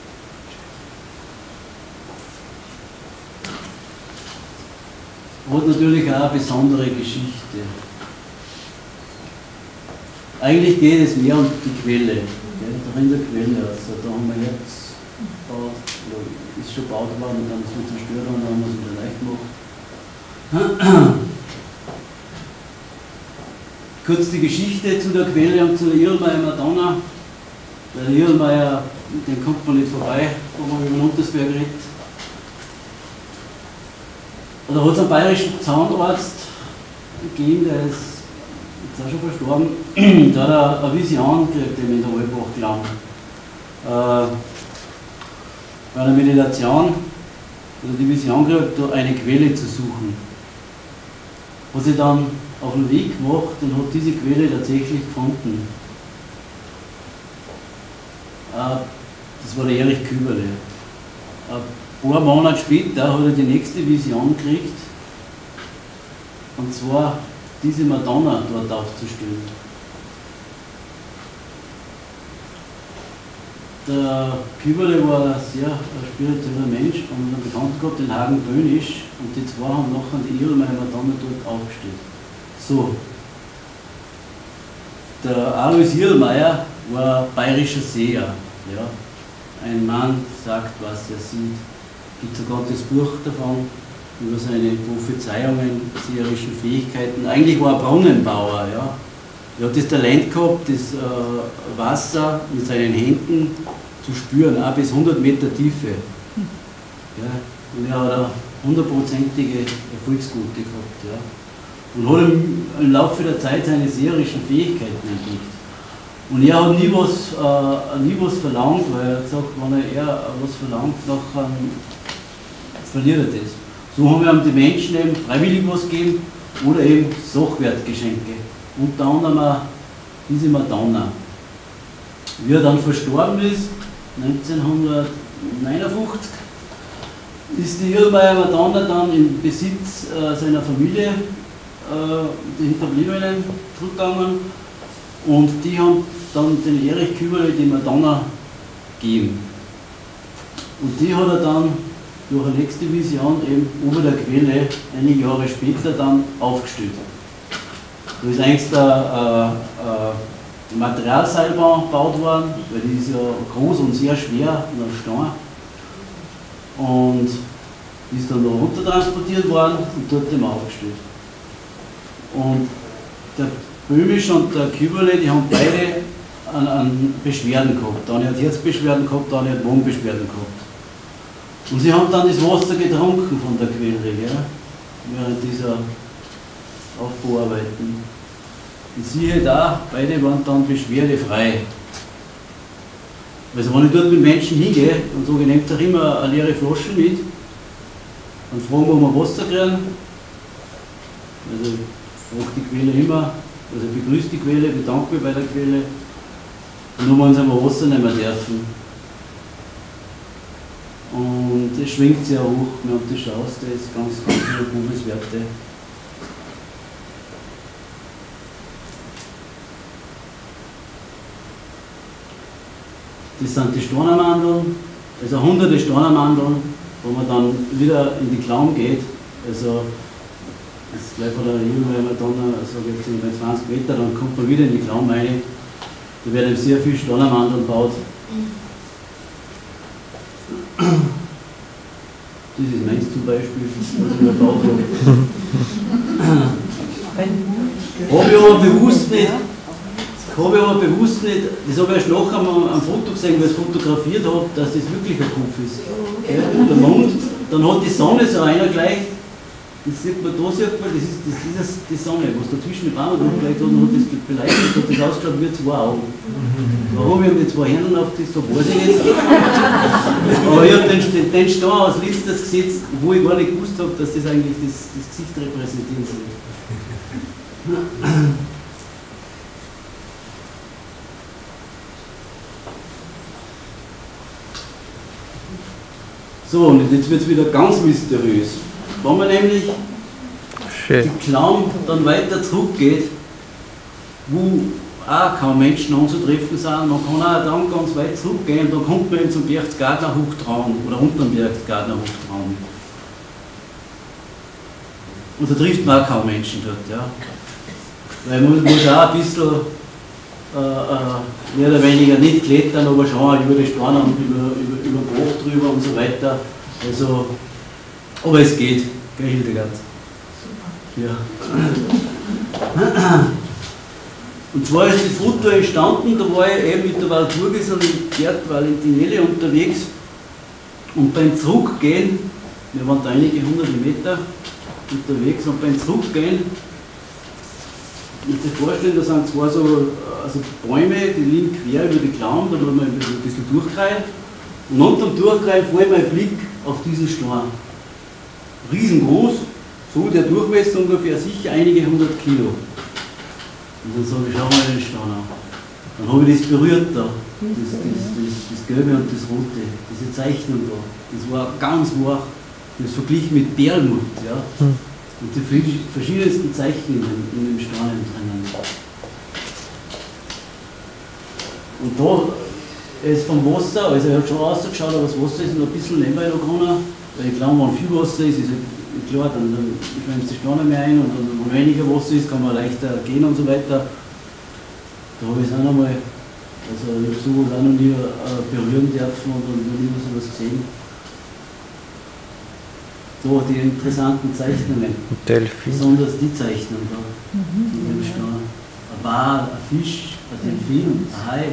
Hat natürlich auch eine besondere Geschichte. Eigentlich geht es mehr um die Quelle. Da in der Quelle, also da haben wir jetzt gebaut, ist schon gebaut worden und dann ist es zerstört und dann haben wir es wieder leicht gemacht. Kurz die Geschichte zu der Quelle und zu der Irlmeier Madonna. Der Irlmeier, den kommt man nicht vorbei, wo man über den Untersberg redet. Da hat es einen bayerischen Zahnarzt gegeben, der ist jetzt auch schon verstorben. Da hat er eine Vision gekriegt in der Walbach-Klamm. Bei einer Meditation hat er die Vision gekriegt, da eine Quelle zu suchen. Hat sich dann auf den Weg gemacht und hat diese Quelle tatsächlich gefunden. Das war der Erich Küberle. Ein paar Monate später hat er die nächste Vision gekriegt, und zwar diese Madonna dort aufzustellen. Der Küberle war ein sehr spiritueller Mensch und einen Bekannten gehabt, den Hagen Böhnisch, und die zwei haben nachher die Irlmeier Madonna dort aufgestellt. So, der Alois Irlmeier war bayerischer Seher. Ja. Ein Mann sagt, was er sieht. Es gibt sogar das Buch davon, über seine Prophezeiungen, seherischen Fähigkeiten. Eigentlich war er Brunnenbauer. Ja. Er hat das Talent gehabt, das Wasser mit seinen Händen zu spüren, auch bis 100 Meter Tiefe. Ja. Und er hat eine 100%ige Erfolgsquote gehabt. Ja. Und hat im Laufe der Zeit seine seherischen Fähigkeiten entdeckt. Und er hat nie was verlangt, weil er hat gesagt, wenn er was verlangt, dann verliert er das. So haben wir die Menschen eben freiwillig was gegeben oder eben Sachwertgeschenke. Unter anderem auch diese Madonna. Wie er dann verstorben ist, 1959, ist die Irlmeier Madonna dann im Besitz seiner Familie, die Hinterbliebenen, zurückgegangen, und die haben dann den Erich Küberle die Madonna gegeben. Und die hat er dann durch eine nächste Vision eben über der Quelle einige Jahre später dann aufgestellt. Da ist eigentlich der Materialseilbahn gebaut worden, weil die ist ja groß und sehr schwer und ein Stein. Und die ist dann da runter transportiert worden und dort eben aufgestellt. Und der Böhmisch und der Küberle, die haben beide an Beschwerden gehabt. Der eine hat Herzbeschwerden gehabt, der andere hat Magenbeschwerden gehabt. Und sie haben dann das Wasser getrunken von der Quelle, ja, während dieser Aufbauarbeiten. Und siehe da, beide waren dann beschwerdefrei. Also wenn ich dort mit Menschen hingehe und sage, nehmt doch immer eine leere Flasche mit, dann fragen wir, ob wir Wasser kriegen. Also fragt die Quelle immer, also begrüßt die Quelle, bedankt mich bei der Quelle. Und nun wollen sie aber Wasser nicht mehr dürfen. Und es schwingt sehr hoch, wenn du schaust, da ist ganz viele Bundeswerte. Das sind die Stornermandeln, also hunderte Stornermandeln, wo man dann wieder in die Klamm geht. Also das ist gleich von der Himmel, wenn man dann, sag ich jetzt, 20 Meter, dann kommt man wieder in die Klamm rein. Da werden sehr viele Stornermandeln gebaut. Das ist meins zum Beispiel, was ich gebaut habe. Habe ich aber bewusst nicht. Das habe ich erst nachher am Foto gesehen, weil ich es fotografiert habe, dass das wirklich ein Kopf ist. Ja, und der Mund, dann hat die Sonne so einer gleich, das sieht man, das ist die Sonne, was da zwischen den Baum rumgelegt hat und hat das beleidigt, hat das ausgeschaut wie zwei Augen. Warum ich die zwei Hände auf das, da weiß ich jetzt. Aber ich habe den Stein als letztes gesetzt, wo ich gar nicht gewusst habe, dass das eigentlich das Gesicht repräsentieren soll. So, und jetzt wird es wieder ganz mysteriös. Wenn man nämlich die Klamm dann weiter zurückgeht, wo auch kaum Menschen anzutreffen sind, man kann auch dann ganz weit zurückgehen, da kommt man eben zum Berchtesgadener Hochtraun oder unter dem Berchtesgadener Hochtraun. Und da trifft man auch kaum Menschen dort. Ja. Weil man muss auch ein bisschen mehr oder weniger nicht klettern, aber schon über die Steine und über Bach drüber und so weiter. Also, aber es geht, gell, Hildegard? Ja. Und zwar ist das Foto entstanden, da war ich eben mit der Walpurgis und mit Gerd Valentinelli unterwegs und beim Zurückgehen, wir waren da einige hunderte Meter unterwegs und beim Zurückgehen, ich muss dir vorstellen, da sind zwei so Bäume, die liegen quer über die Klamm, da haben wir ein bisschen durchgereiht und unter dem Durchreihen fällt mein Blick auf diesen Stein. Riesengroß, so der Durchmesser ungefähr sicher einige 100 Kilo. Und dann sage ich, schau mal den Stein an. Dann habe ich das berührt da, das Gelbe und das Rote, diese Zeichnung da. Das war ganz wach, das verglichen mit Perlmutt. Ja. Und die verschiedensten Zeichnungen in dem Stein drinnen. Und da ist vom Wasser, also er hat schon rausgeschaut, aber das Wasser ist noch ein bisschen nebenbei noch gekommen, weil ich glaube, wenn viel Wasser ist halt klar, dann schwemmt die Steine mehr ein und wenn weniger Wasser ist, kann man leichter gehen und so weiter. Da habe ich es auch noch mal, also ich habe sowas auch noch nie berühren dürfen und noch nie sowas gesehen. So, die interessanten Zeichnungen. Delfin. Besonders die Zeichnung da. In dem Stein. Ein Wal, ein Fisch, ein Delfin, ein Hai.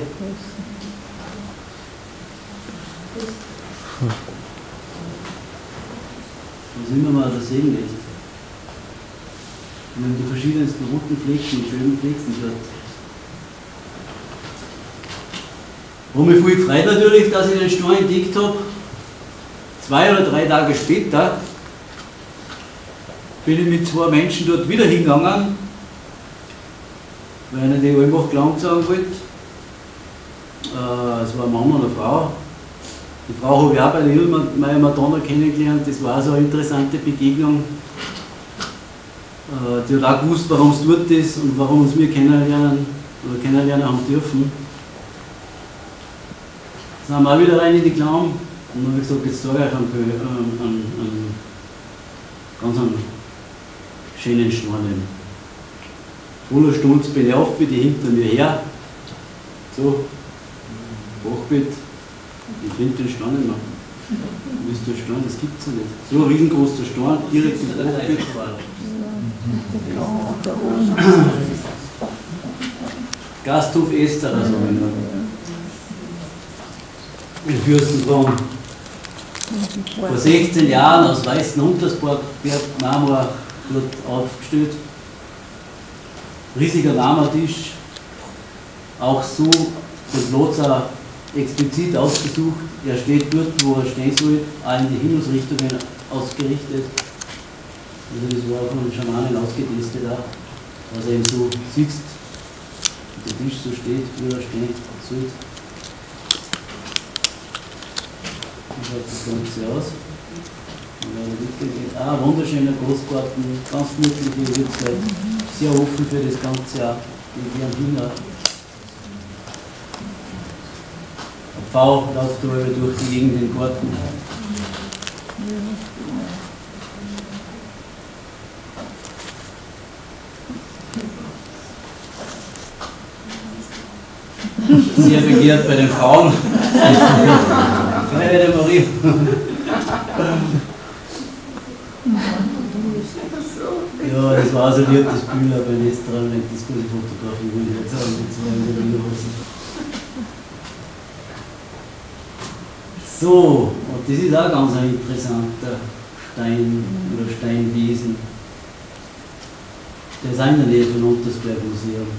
Da sind wir mal da sehen lässt. Und dann die verschiedensten roten Flecken und schönen Flecken dort. Habe mich viel gefreut natürlich, dass ich den Stein entdeckt habe. 2 oder 3 Tage später bin ich mit 2 Menschen dort wieder hingegangen, weil ich die einfach lang sagen wollte. Es war ein Mann und eine Frau. Die Frau habe ich auch bei der Illmeier Madonna kennengelernt, das war so eine interessante Begegnung. Die hat auch gewusst, warum es dort ist und warum uns wir kennenlernen haben dürfen. Dann sind wir auch wieder rein in die Klamm und dann habe ich gesagt, jetzt zeige ich euch einen ganz schönen Stein. Voller Stolz bin ich auf, wie die hinter mir her. So, Bachbett. Ich finde den Stein nicht mehr. Wo ist der Stein? Das gibt es ja nicht. So ein riesengroßer Stein, direkt im Bachbett. Gasthof Esther, das habe ich noch. In Fürstenbrunn. Vor 16 Jahren aus Weißenuntersburg Marmor dort aufgestellt. Riesiger Marmortisch. Auch so den Platz auch explizit ausgesucht. Er steht dort, wo er stehen soll, auch in die Himmelsrichtungen ausgerichtet. Also das war von den Schamanen ausgetestet auch, dass er eben so sitzt, mit den Tisch so steht, wie er steht, sollte. Wie schaut das Ganze aus? Ah, wunderschöner Großgarten, ganz gemütliche Uhrzeit, sehr offen für das ganze Jahr. Die gehen hin. Ein Pfau läuft da durch die Gegend den Garten. Sehr begehrt bei den Frauen. Kleine Marie. Ja, das war so lieb, das Bild, aber jetzt dran, wenn das gute Fotografie will ich jetzt sagen, jetzt wollen wir wieder lassen. So, und das ist auch ganz ein interessanter Stein oder Steinwesen. Der ist auch in der Nähe von Untersberg Museum.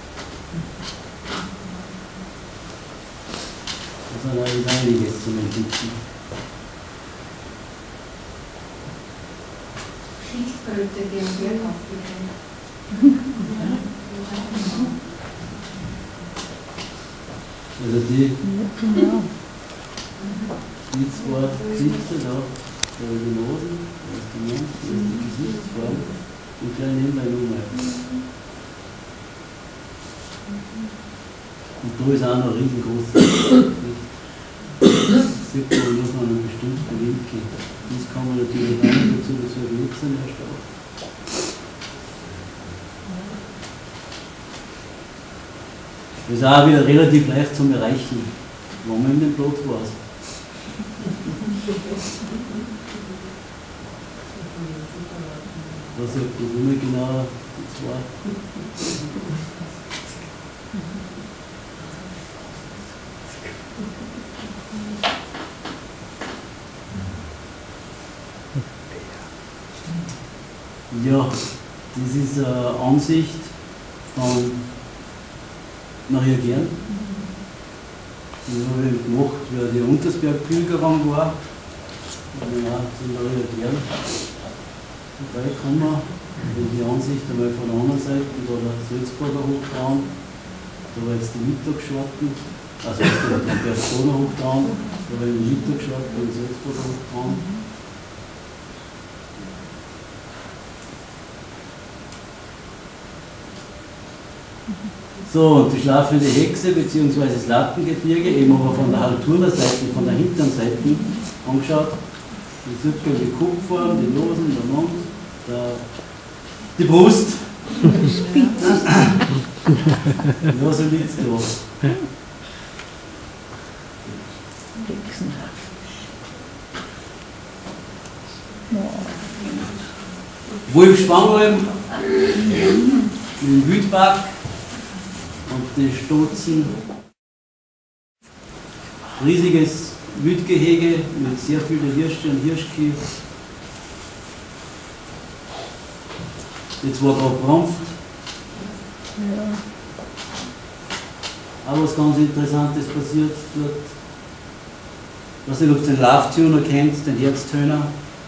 Da ist einiges zum Entdecken. Schildkröte, die am Berg aufgegangen. Also die zwei Gesichter da ist die Nase, da ist der Mund, da ist die Gesichtsform und gleich nebenbei nochmal. Und da ist auch noch riesengroß. Sieht man nur von einem bestimmten Winkel. Das kann man natürlich auch dazu, dass wir nutzen erst auch. Das ist auch wieder relativ leicht zum Erreichen, wenn man in dem Platz war. Da sieht man immer genau die zwei. Ja, das ist eine Ansicht von nach Jürgen. Die habe ich gemacht, wie die Untersberg-Pilgerung war. Und dann auch zu Jürgen vorbeikommen. Und die Ansicht einmal von der anderen Seite, da der Salzburger Hochtraum, da war jetzt die Mittagsschwarten, also der Berchtesgadener Hochtraum, da war die Mittagsschwarten und der Salzburger Hochtraum. So, und die schlafende Hexe bzw. das Lattengebirge, eben aber von der Halturner Seite, von der hinteren Seite angeschaut. Die Zirkel, die Kupfer, die Nosen, der Mund, die Brust. Ja, so liegt es da. Wolfspangalm, im Wildpark. Und die Stotzen, riesiges Wildgehege mit sehr vielen Hirsche und Hirschkühe. Jetzt war gerade Brampft. Auch was ganz Interessantes passiert dort. Ich weiß nicht, ob ihr den Love-Tuner kennt, den Herztöner.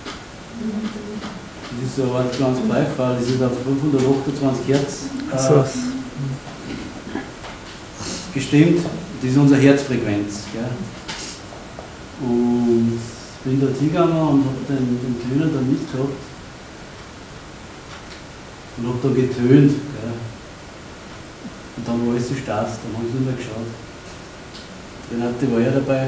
Das ist so ein ganz Pfeifer, das ist auf 528 Hertz. Gestimmt, das ist unsere Herzfrequenz. Gell? Und ich bin dort hingegangen und habe den Töner dann mitgehabt und habe da getönt. Gell? Und dann war alles so stark, dann habe ich nicht mehr geschaut. Renate war ja dabei.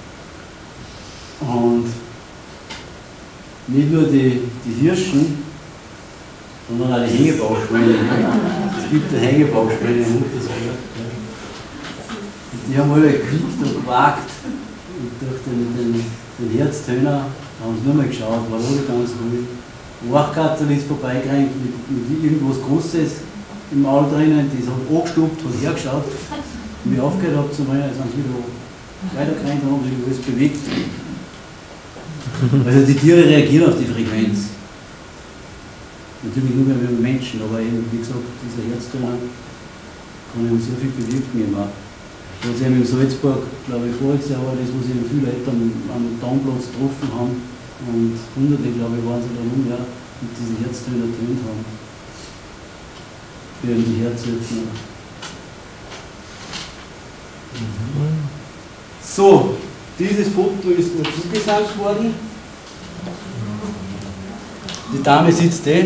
Und nicht nur die Hirschen, sondern auch die Hängebauchschweine. Es gibt eine Hängebauchschweine in Untersberg. Die haben alle gequiekt und gewagt. Und durch den Herztöner haben sie nur mal geschaut, war alle ganz ruhig. Ein Wachkatzel ist vorbeigerannt mit irgendwas Großes im Maul drinnen, die hat angestuppt, hat hergeschaut. Und wie ich aufgehört habe zu meinen, sind sie wieder weitergerannt und haben sich alles bewegt. Also die Tiere reagieren auf die Frequenz. Natürlich nur mehr wie Menschen, aber eben, wie gesagt, dieser Herztöner kann eben sehr viel bewirken immer. Was eben in Salzburg, glaube ich, voriges Jahr war das, wo sie viele Leute am Downplatz getroffen haben. Und Hunderte, glaube ich, waren sie da rum, ja, mit diesen Herztöner ertönt haben. Für die Herzöffner. So, dieses Foto ist mir zugesandt worden. Die Dame sitzt da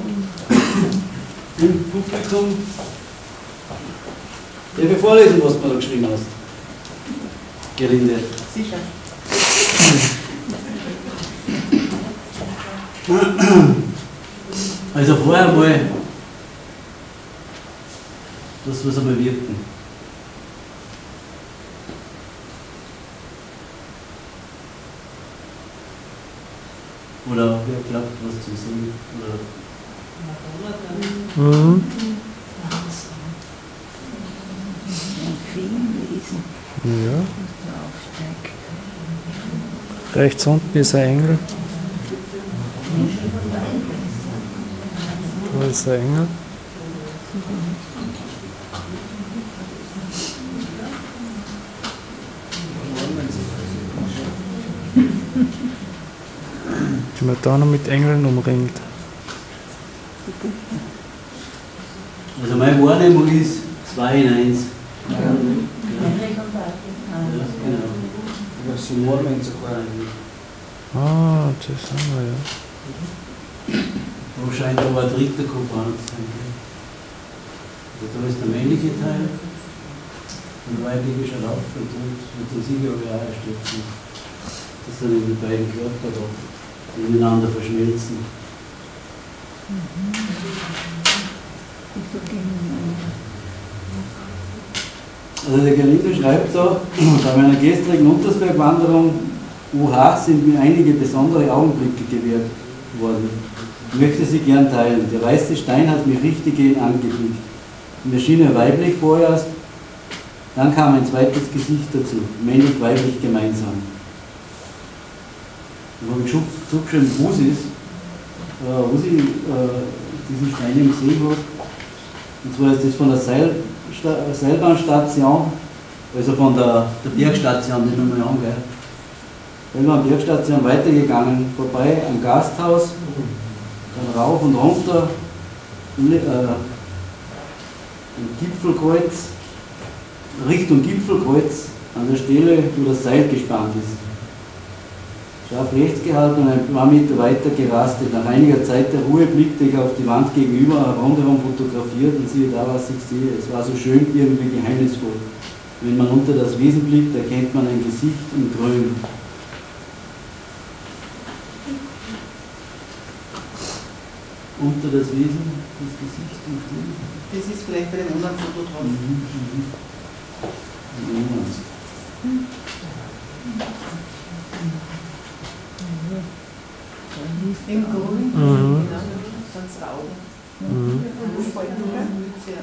im Publikum. Darf ich vorlesen, was du da geschrieben hast? Gelinde. Sicher. Also vorher mal, das was einmal wirken. Oder wer glaubt, was zu sehen? Oder Mhm. Ja. Rechts unten ist ein Engel. Da ist ein Engel. Die man da noch mit Engeln umringt. also meine Wahrnehmung ist 2 in 1. Ja, genau. Das sind Morgen sogar. Ah, das haben wir ja. Da scheint aber ein dritter Komponent zu sein. Also da ist der männliche Teil, der weibliche schon auf und der Sieger habe ich auch erstellt. Das sind eben die beiden Körper da, die miteinander verschmelzen. Also der Galindo schreibt da, bei meiner gestrigen Untersbergwanderung UH sind mir einige besondere Augenblicke gewährt worden. Ich möchte sie gern teilen. Der weiße Stein hat mich richtig angeblickt. Mir schien er weiblich vorerst, dann kam ein zweites Gesicht dazu, männlich-weiblich gemeinsam. Dann habe ich zugeschrieben, wo sie diesen Stein im See hat. Und zwar ist das von der Seilbahnstation, also von der Bergstation, die wir mal an, gell? Seilbahn Bergstation weitergegangen, vorbei am Gasthaus, dann rauf und runter, ein Gipfelkreuz, Richtung Gipfelkreuz, an der Stelle, wo das Seil gespannt ist. Scharf rechts gehalten und ein paar Meter weiter gerastet. Nach einiger Zeit der Ruhe blickte ich auf die Wand gegenüber, rundherum fotografiert und siehe da, was ich sehe. Es war so schön, irgendwie geheimnisvoll. Wenn man unter das Wesen blickt, erkennt man ein Gesicht in Grün. Unter das Wesen, das Gesicht in Grün. Das ist vielleicht bei dem anderen Foto drauf. Im Grün, genau, sind es Augen. Ja.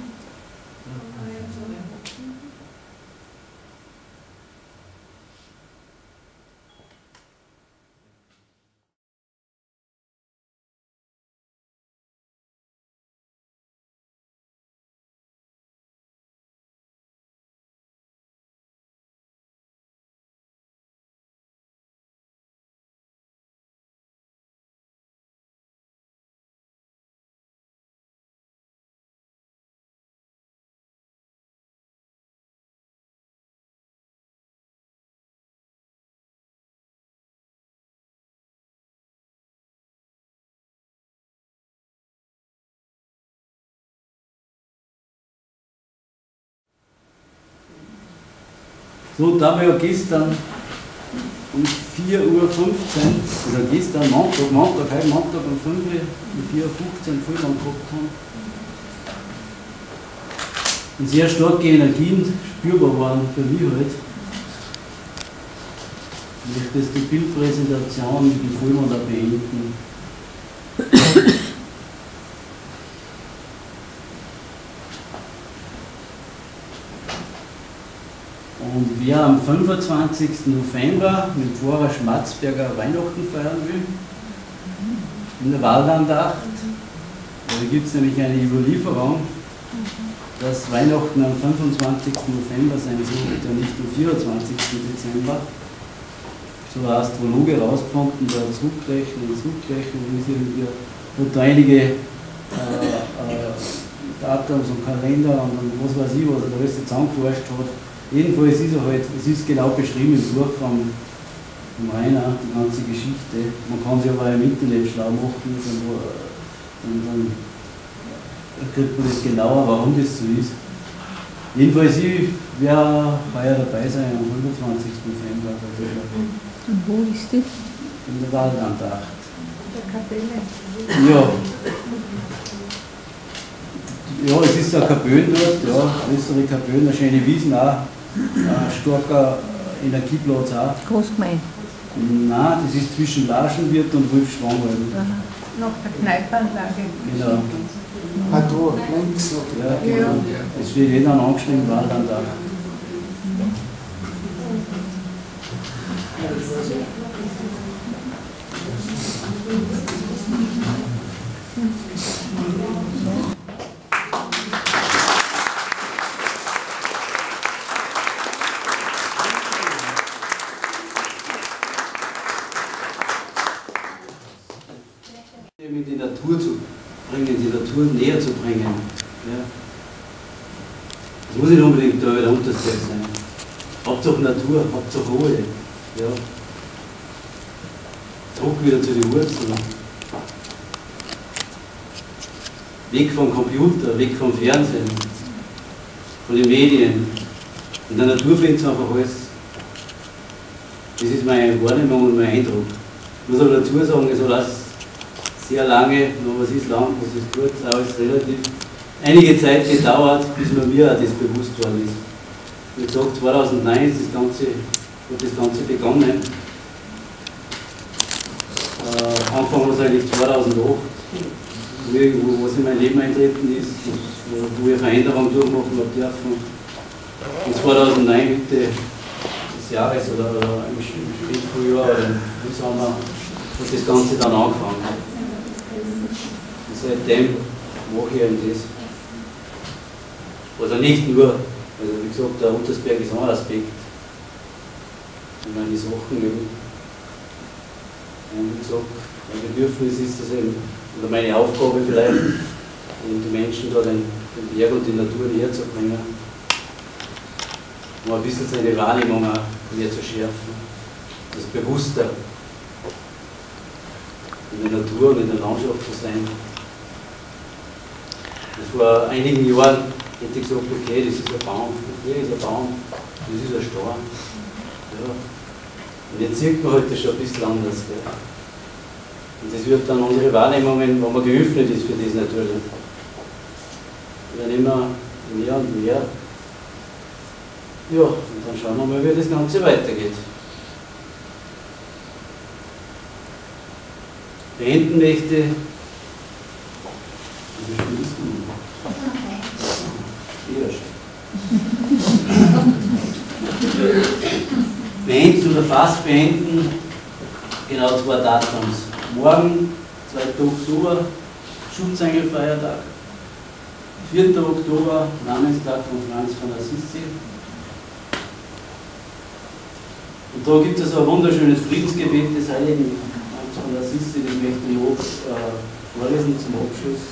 So, da wir gestern um 4:15 Uhr, oder gestern Montag, heute Montag um 5 Uhr, um 4:15 Uhr Füllung gehabt haben, und sehr starke Energien spürbar waren für mich halt, möchte ich die Bildpräsentation mit dem Vollmond da beenden. Und wer am 25. November mit Pfarrer Schmatzberger Weihnachten feiern will, in der Waldandacht, da gibt es nämlich eine Überlieferung, dass Weihnachten am 25. November sein sollte und nicht am 24. Dezember. So ein Astrologe herausgefunden, der zurückrechnen, wie sie irgendwie hat da einige Datums und Kalender und was weiß ich, was er da alles zusammengeforscht hat. Jedenfalls ist er halt, es ist genau beschrieben im Buch vom Rainer, die ganze Geschichte. Man kann sich aber auch im Internet schlau machen, dann kriegt man das genauer, warum das so ist. Jedenfalls, ich werde heuer dabei sein am 25. November. Und wo ist das? In der Waldandacht. Der Kapelle. Ja. Ja, es ist eine Kapelle dort, ja, größere Kapelle, eine schöne Wiesen auch, ein starker Energieplatz auch. Großgemein. Nein, das ist zwischen Laschenwirt und Rülpf-Schwangwald. Nach der Kneipanlage. Genau. Ah, da, links. Ja, genau. Es steht jeder angeschrieben, Waldandacht. In die Natur zu bringen, die Natur näher zu bringen. Ja. Das muss nicht unbedingt da wieder Untersberg sein. Hauptsache Natur, Hauptsache Ruhe. Ja. Druck wieder zu den Wurzeln. Weg vom Computer, weg vom Fernsehen, von den Medien. In der Natur findet es einfach alles. Das ist meine Wahrnehmung und mein Eindruck. Ich muss aber dazu sagen, es hat sehr lange, was ist lang, was ist kurz, alles relativ, einige Zeit gedauert, bis mir auch das bewusst worden ist. Wie gesagt, 2009 ist das Ganze begonnen. Angefangen hat es eigentlich 2008, was in mein Leben eintreten ist, wo ich Veränderungen durchmachen habe dürfen. Und 2009 Mitte des Jahres oder im Spätfrühjahr oder im Sommer hat das Ganze dann angefangen. Und seitdem mache ich eben das. Also nicht nur, also wie gesagt, der Untersberg ist ein Aspekt, sondern die Sachen eben. Und wie gesagt, mein Bedürfnis ist das eben, oder meine Aufgabe vielleicht, die Menschen da den Berg und die Natur näher zu bringen, um ein bisschen seine Wahrnehmung auch mehr zu schärfen, das bewusster in der Natur und in der Landschaft zu sein. Vor einigen Jahren hätte ich gesagt, okay, das ist ein Baum, hier ist ein Baum, das ist ein Stein. Ja. Und jetzt sieht man heute schon ein bisschen anders. Gell? Und das wird dann unsere Wahrnehmungen, wenn man geöffnet ist für das natürlich, werden immer mehr und mehr. Ja, und dann schauen wir mal, wie das Ganze weitergeht. Beenden möchte. Beenden oder fast beenden, genau 2 Datums. Morgen, 2. Oktober, Schutzengel-Feiertag. 4. Oktober, Namenstag von Franz von Assisi. Und da gibt es ein wunderschönes Friedensgebet des Heiligen Franz von Assisi, das möchte ich vorlesen zum Abschluss.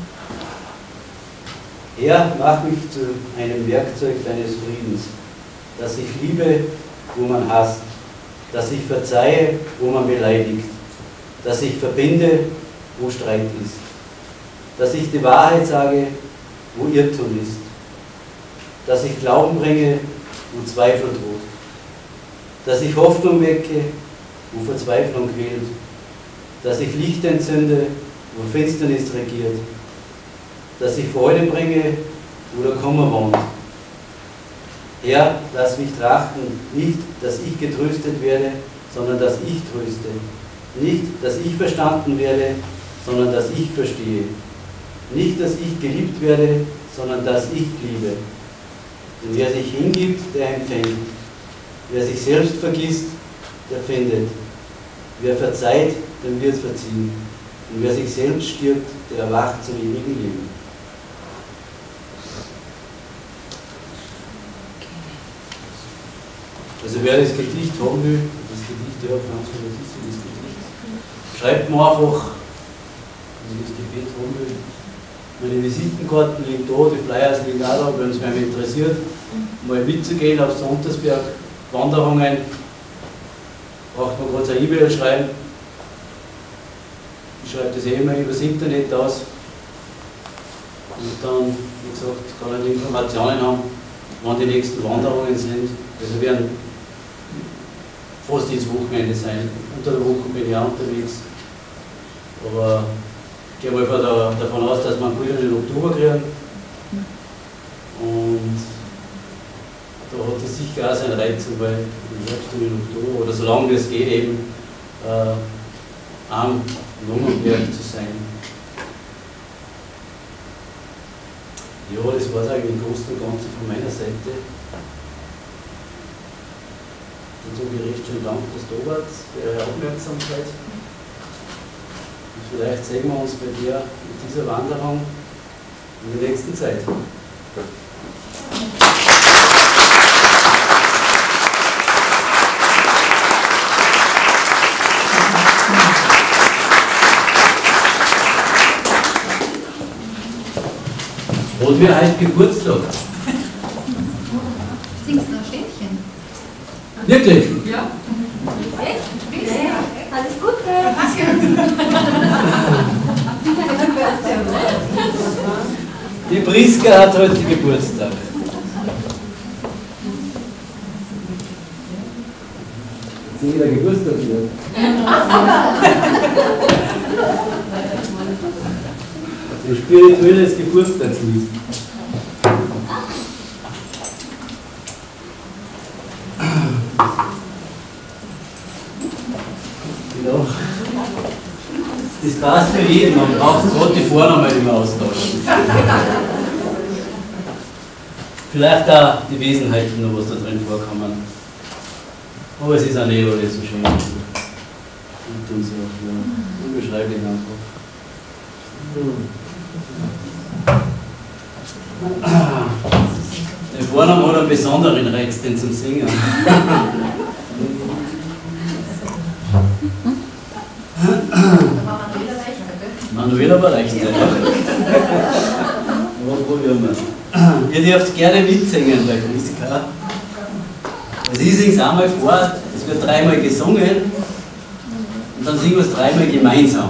Herr, mach mich zu einem Werkzeug deines Friedens, dass ich liebe, wo man hasst, dass ich verzeihe, wo man beleidigt, dass ich verbinde, wo Streit ist, dass ich die Wahrheit sage, wo Irrtum ist, dass ich Glauben bringe, wo Zweifel droht, dass ich Hoffnung wecke, wo Verzweiflung quält, dass ich Licht entzünde, wo Finsternis regiert, dass ich Freude bringe, wo der Kummer wohnt. Herr, lass mich trachten, nicht, dass ich getröstet werde, sondern dass ich tröste. Nicht, dass ich verstanden werde, sondern dass ich verstehe. Nicht, dass ich geliebt werde, sondern dass ich liebe. Denn wer sich hingibt, der empfängt. Wer sich selbst vergisst, der findet. Wer verzeiht, dem wird verziehen. Und wer sich selbst stirbt, der erwacht zum ewigen Leben. Also wer das Gedicht haben will, das Gedicht, ja, Franz von Assisi, das Gedicht, schreibt mir einfach, wenn ihr das Gebet haben will. Meine Visitenkarten liegen da, die Flyers liegen auch da, wenn es mich interessiert. mal mitzugehen auf Sonntagberg, Wanderungen, braucht man gerade eine E-Mail schreiben. Ich schreibe das immer übers Internet aus. Und dann, wie gesagt, kann ich die Informationen haben, wann die nächsten Wanderungen sind. Also werden fast jedes Wochenende sein. Unter der Woche bin ich auch unterwegs. Aber ich gehe mal davon aus, dass wir einen guten Oktober kriegen. Und da hat das sicher auch seinen Reiz, weil im Herbst und im Oktober, oder solange es geht, eben am Lungenberg zu sein. Ja, das war es eigentlich im Großen und Ganzen von meiner Seite. Dann sage ich recht schön Dank, dass du da wart, für eure Aufmerksamkeit. Und vielleicht sehen wir uns bei dir mit dieser Wanderung in der nächsten Zeit. Und wir heute Geburtstag. Singst du ein Ständchen? Wirklich? Ja. Echt? Ja. Alles Gute. Die Priska hat heute Geburtstag. Sie hat Geburtstag hier. Ein spirituelles Geburtstagslied. Genau. Das passt für jeden, man braucht gerade die Vornamen immer austauschen. Vielleicht auch die Wesenheiten noch, was da drin vorkommen. Aber es ist auch nicht alles so schön. Und so, ja. Unbeschreiblich einfach. Der Vorname hat einen besonderen Reiz, den zum Singen. Manuela war leichter, ja. Aber probieren wir. Ihr dürft gerne mitsingen bei Priska. Also ich singe es einmal vor, es wird dreimal gesungen und dann singen wir es dreimal gemeinsam.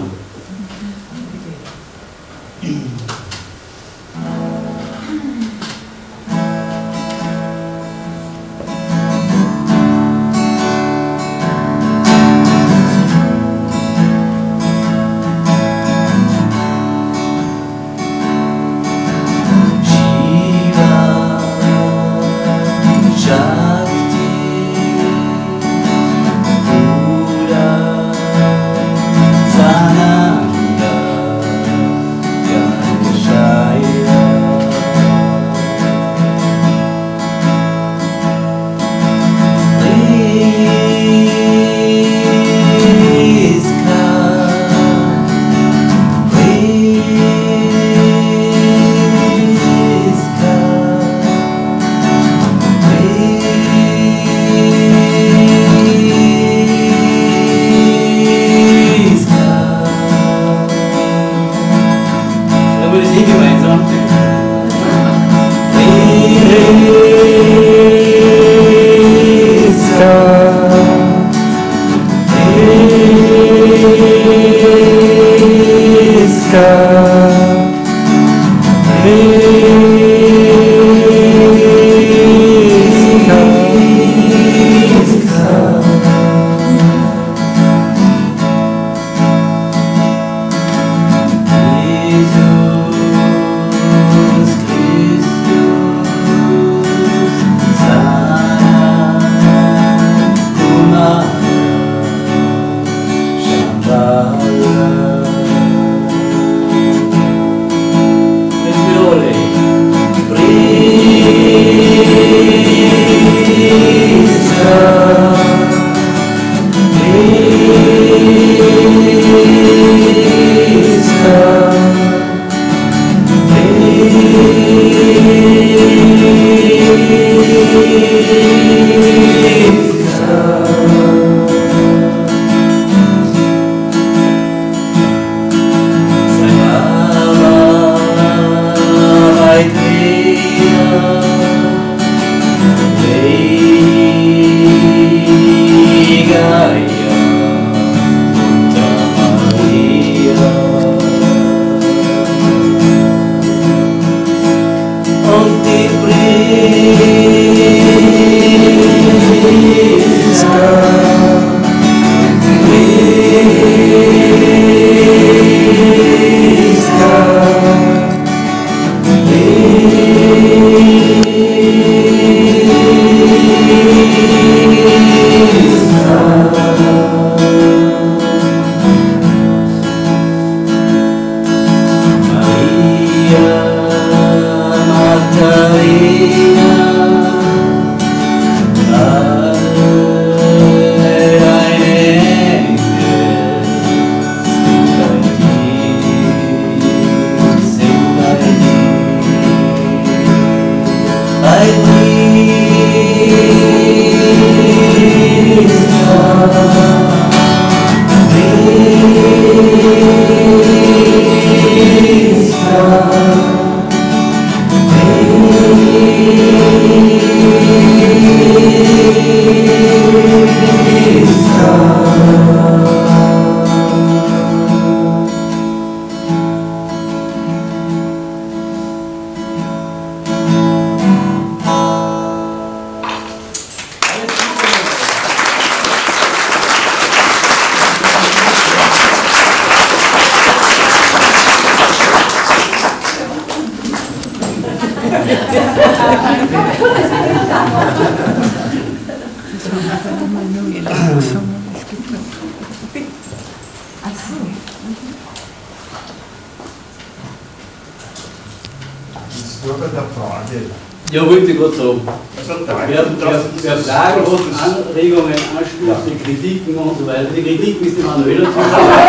Nur bei der Frage. Ja, wollte ich gerade sagen. Also Wer Fragen hat, Anregungen, Anstöße, Kritiken und so weiter. Die Kritiken ist die Manuela zuständig.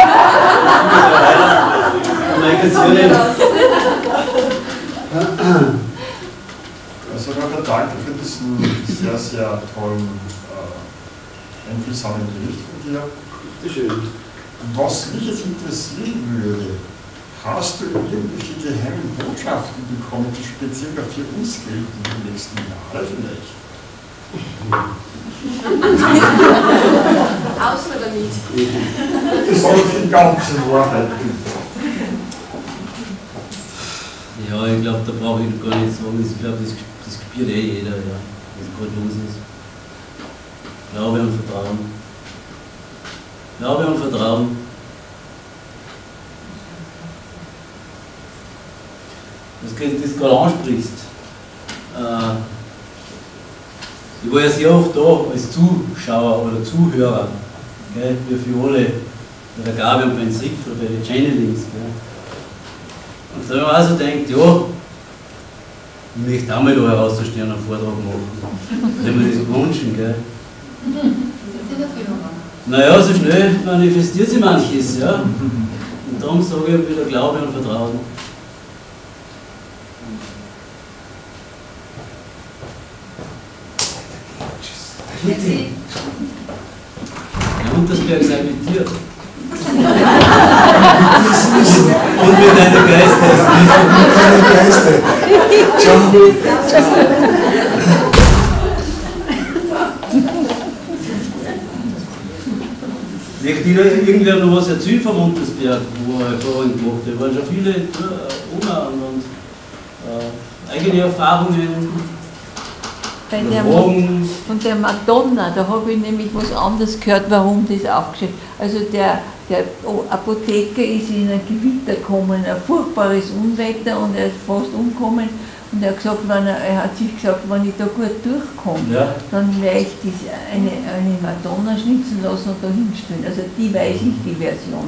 Also nochmal danke für diesen sehr, sehr tollen, einfühlsamen Bericht von dir. Bitte schön. Was mich jetzt interessieren würde, hast du irgendwelche geheimen Botschaften bekommen, die speziell auch für uns gelten in den nächsten Jahren vielleicht? Außer damit. Besonders die ganzen Wahrheit. Ja, ich glaube, da brauche ich gar nicht sagen. Ich glaube, das spürt jeder, ja, was gerade los ist. Glaube und Vertrauen. Glaube und Vertrauen. Das du gerade ansprichst. Ich war ja sehr oft da als Zuschauer oder Zuhörer, gell, wie für alle bei der Gabe und beim Sieg oder bei den Channelings. Gell. Und da habe ich mir auch so gedacht, ja, ich möchte auch mal da herauszustehen und einen Vortrag machen. Wenn wir das wünschen. Gell. Naja, so schnell manifestiert sich manches. Ja. Und darum sage ich wieder Glaube und Vertrauen. Ja, Untersberg sei mit dir. Und mit deiner Geiste. Mit deiner Geiste. Vielleicht irgendwer noch was erzählt vom Untersberg, wo er Erfahrungen gemacht hat. Da waren schon viele Oma und eigene Erfahrungen. Von der Madonna, da habe ich nämlich was anderes gehört, warum das aufgestellt ist. Also der Apotheker ist in ein Gewitter gekommen, ein furchtbares Unwetter und er ist fast umgekommen. Und er hat gesagt, er hat sich gesagt, wenn ich da gut durchkomme, ja, dann werde ich eine Madonna schnitzen lassen und da hinstellen. Also die weiß ich, die Version.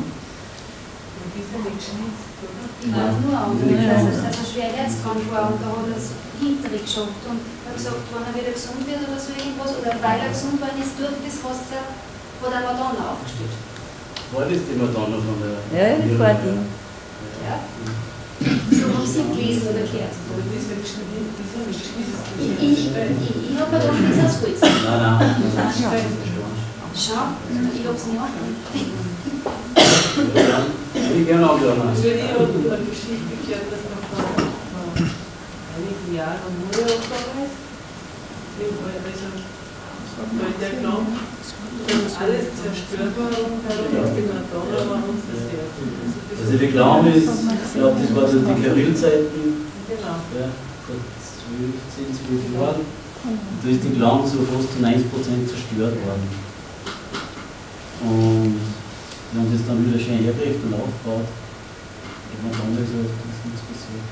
Ich weiß nur auch, dass er schwer herzkrank war und da hat er das hintere geschafft und hat gesagt, wenn er wieder gesund wird oder so irgendwas, oder weil er gesund war, ist durch das hat er Madonna aufgestellt. War das die Madonna von der... Ja, das war die. Ja. So haben sie gelesen oder gehört. Ich habe mir gedacht, das ist aus Holz. Nein. Schau, ich habe es nicht angehört. Ich gerne auch gerne. Also ich habe eine Geschichte gehört, dass man vor einigen Jahren am Murray ist. Weil der Glauben alles zerstört war und die Madonna war uns das Herz. Also der Glaube ist, ich glaube, das war so die Kyrill-Zeiten. Genau. Ja, vor 10, 12 Jahren. Und da ist die Glaube so fast zu 90% zerstört worden. Und wir haben das dann wieder schön hergerichtet und aufgebaut. Die Madonna ist nichts passiert.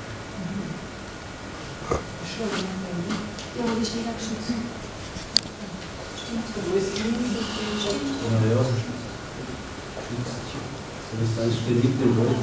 Ja, aber die steht auch geschützt. Ja. So ist alles ständig im Wort.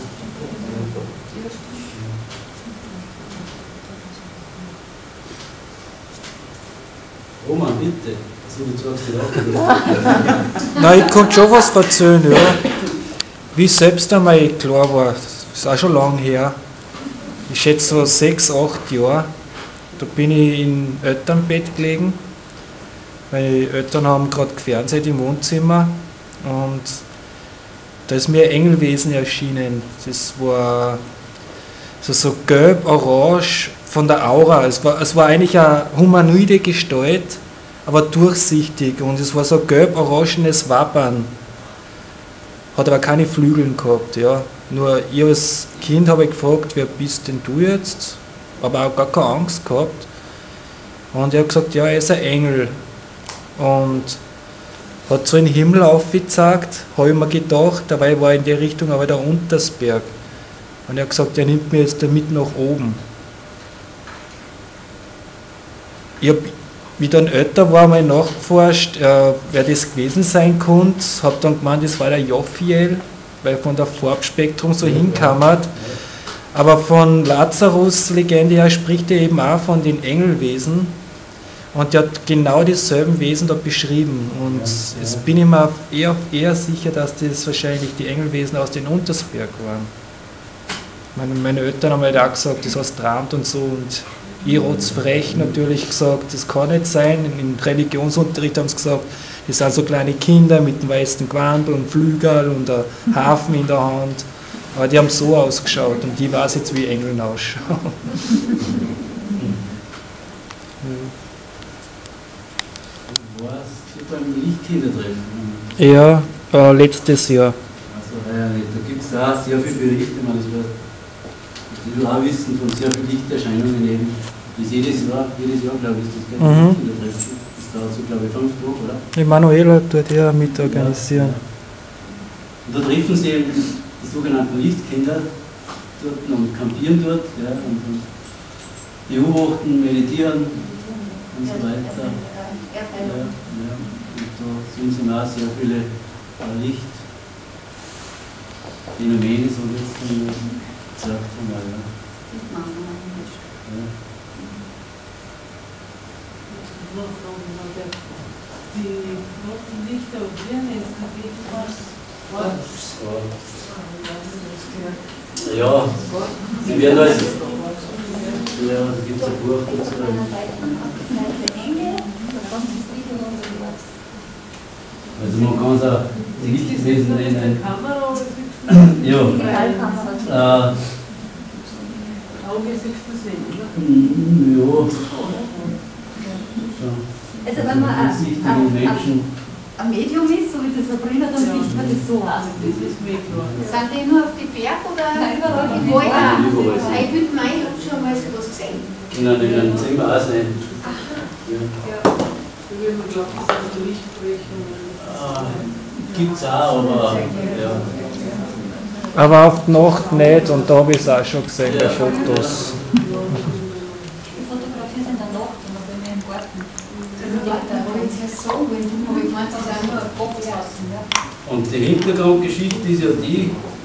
Roman, bitte. Also, du sagst ja. Nein, ich kann schon was erzählen, ja. Wie selbst einmal klar war, das ist auch schon lange her. Ich schätze so 6, 8 Jahre. Da bin ich im Elternbett gelegen. Meine Eltern haben gerade gefernseht im Wohnzimmer und da ist mir ein Engelwesen erschienen. Das war so gelb, orange, von der Aura. Es war eigentlich eine humanoide Gestalt, aber durchsichtig und es war so gelb-orangenes Wappern. Hat aber keine Flügeln gehabt, ja. Nur ich als Kind habe ich gefragt, wer bist denn du jetzt? Aber auch gar keine Angst gehabt. Und er hat gesagt, ja, er ist ein Engel. Und hat so in den Himmel aufgezeigt, habe ich mir gedacht, dabei war in der Richtung aber der Untersberg. Und er hat gesagt, er nimmt mir jetzt damit nach oben. Ich habe, wie dann älter war, mal nachgeforscht, wer das gewesen sein konnte. Habe dann gemeint, das war der Jophiel, weil von der Farbspektrum so hinkammert. Aber von Lazarus Legende her spricht er eben auch von den Engelwesen. Und der hat genau dieselben Wesen da beschrieben. Und jetzt bin ich mir eher sicher, dass das wahrscheinlich die Engelwesen aus den Untersberg waren. Meine Eltern haben halt auch gesagt, das hast geträumt und so. Und ich rotzfrech natürlich gesagt, das kann nicht sein. Im Religionsunterricht haben sie gesagt, das sind so kleine Kinder mit einem weißen Gewand und Flügel und einem Hafen in der Hand. Aber die haben so ausgeschaut und ich weiß jetzt, wie Engeln ausschauen. Warst du beim Lichtkindertreffen? Ja, letztes Jahr. Also, da gibt es auch sehr viele Berichte, die will auch wissen von sehr vielen Lichterscheinungen eben. Das ist jedes Jahr, glaube ich, ist das Lichtkindertreffen. Das dauert so, glaube ich, 5 Wochen, oder? Die Manuela tut ja mit organisieren. Ja. Und da treffen sie eben die sogenannten Lichtkinder dort und campieren dort, ja, und beobachten, meditieren und so weiter. Ja, ja. Und da sind sie auch sehr viele Lichtphänomene, so wird es dann gesagt haben. Ja. Die roten Lichter und Birne ins Café Ja, sie werden als. Ja, da gibt es ein Buch dazu. Also man kann es auch die Lichtwesen nennen. Ja. Auge siehst du sehen, oder? Ja. Also wenn man ein Medium ist, so wie das Sabrina, dann sieht man das so aus. Das ist mir klar. Sind die nur auf die Berg oder überall? Ich würde meinen, ich habe schon mal so was gesehen. In einem Zimmer auch sein. Ich würde mir glauben, das sind so Lichtbrechungen. Gibt es auch, aber ja. Aber auf die Nacht nicht und da habe ich es auch schon gesehen bei Fotos. Die fotografiert in der Nacht und bei mir im Garten. Und die Hintergrundgeschichte ist ja die,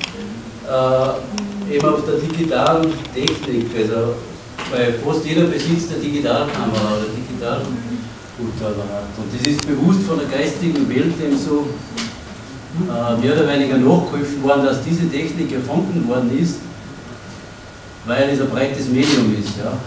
eben auf der digitalen Technik, also weil fast jeder besitzt eine Digitalkamera oder Digitalfotoapparat. Und das ist bewusst von der geistigen Welt eben so mehr oder weniger nachgeholfen worden, dass diese Technik erfunden worden ist, weil es ein breites Medium ist. Ja.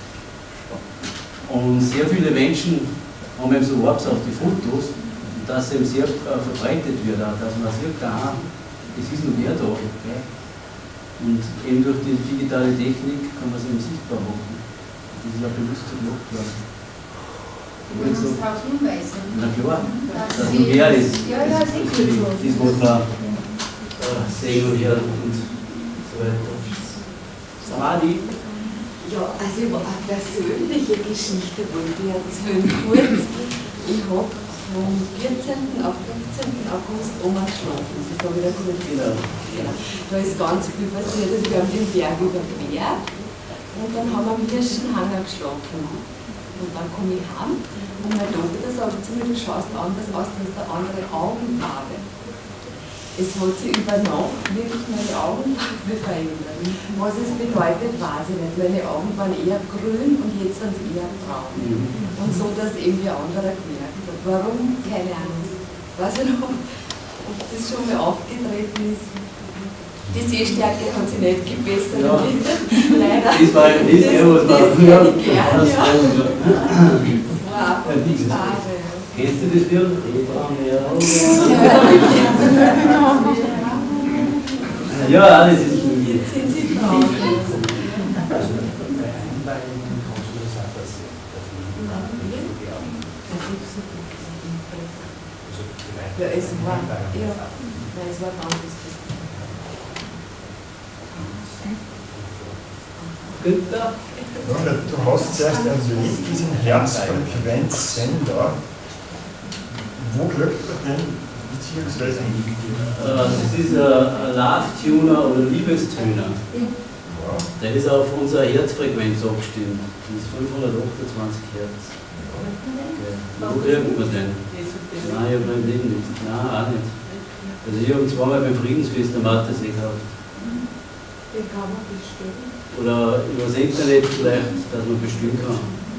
Und sehr viele Menschen haben eben so Orbs auf die Fotos, dass es eben sehr verbreitet wird, auch, dass man sieht, aha, es ist noch wer da. Okay? Und eben durch die digitale Technik kann man es eben sichtbar machen. Das ist ja bewusst so gemacht worden. Du musst darauf hinweisen. Na klar, dass noch mehr ist. Ja, ja, sicher. Das, was man sehen und hören und so weiter. Sadi? Ja, also über eine persönliche Geschichte wollte ich erzählen. Kurz, ich habe vom 14. auf 15. August Oma geschlafen. Das habe ich da kurz gesagt. Genau. Da ist ganz viel passiert. Also wir haben den Berg überquert und dann haben wir am Hirschenhanger geschlafen. Und dann komme ich heim und meine Tochter sagt zu mir, du schaust anders aus, du hast eine andere Augenfarbe. Es hat sich über Nacht wirklich meine Augenfarbe verändert. Was es bedeutet, weiß ich nicht. Meine Augen waren eher grün und jetzt sind sie eher braun. Und so, dass irgendwie ein anderer gemerkt hat. Warum? Keine Ahnung. Weiß ich noch, ob das schon mal aufgetreten ist. Die Sehstärke hat sich nicht gebessert. Ja. Leider. Das war ja nicht der, was das man hätte ich gern, ja. Wow, Farbe. kennst du das Bild? Ja, das ist schon Jetzt sind sie braun. bei Einweihungen kannst du das auch passieren. Ja, es war ganz wichtig. Günther? Du hast zuerst erwähnt, diesen Herzfrequenzsender. Wo kriegt man den, beziehungsweise? Das ist ein Love-Tuner oder Liebestöner. Der ist auf unsere Herzfrequenz abgestimmt. Das ist 528 Hertz. Okay. Wo kriegt man den? Nein, ich habe mein Leben nicht. Nein, auch nicht. Also ich habe zweimal beim Friedensfest eine Mathe-See gekauft. Den kann man bestellen. Oder übers Internet vielleicht, dass man bestellen kann.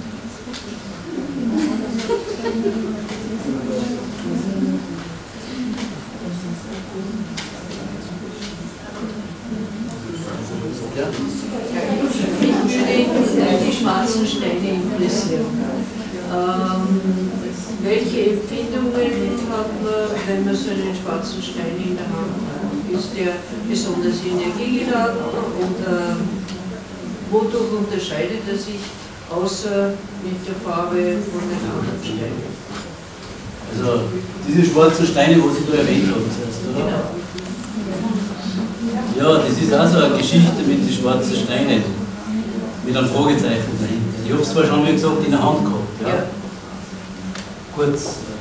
Ja? Mich würde die schwarzen Steine interessieren. Welche Empfindungen hat man, wenn man so einen schwarzen Stein in der Hand hat? Ist der besonders energiegeladen oder wodurch unterscheidet er sich außer mit der Farbe von den anderen Steinen? Also diese schwarzen Steine, was ich da erwähnt habe, das heißt, oder? Ja, das ist auch so eine Geschichte mit den schwarzen Steinen. Mit einem Fragezeichen dahinter. Ich habe es zwar schon, wie gesagt, in der Hand gehabt. Ja. Kurz,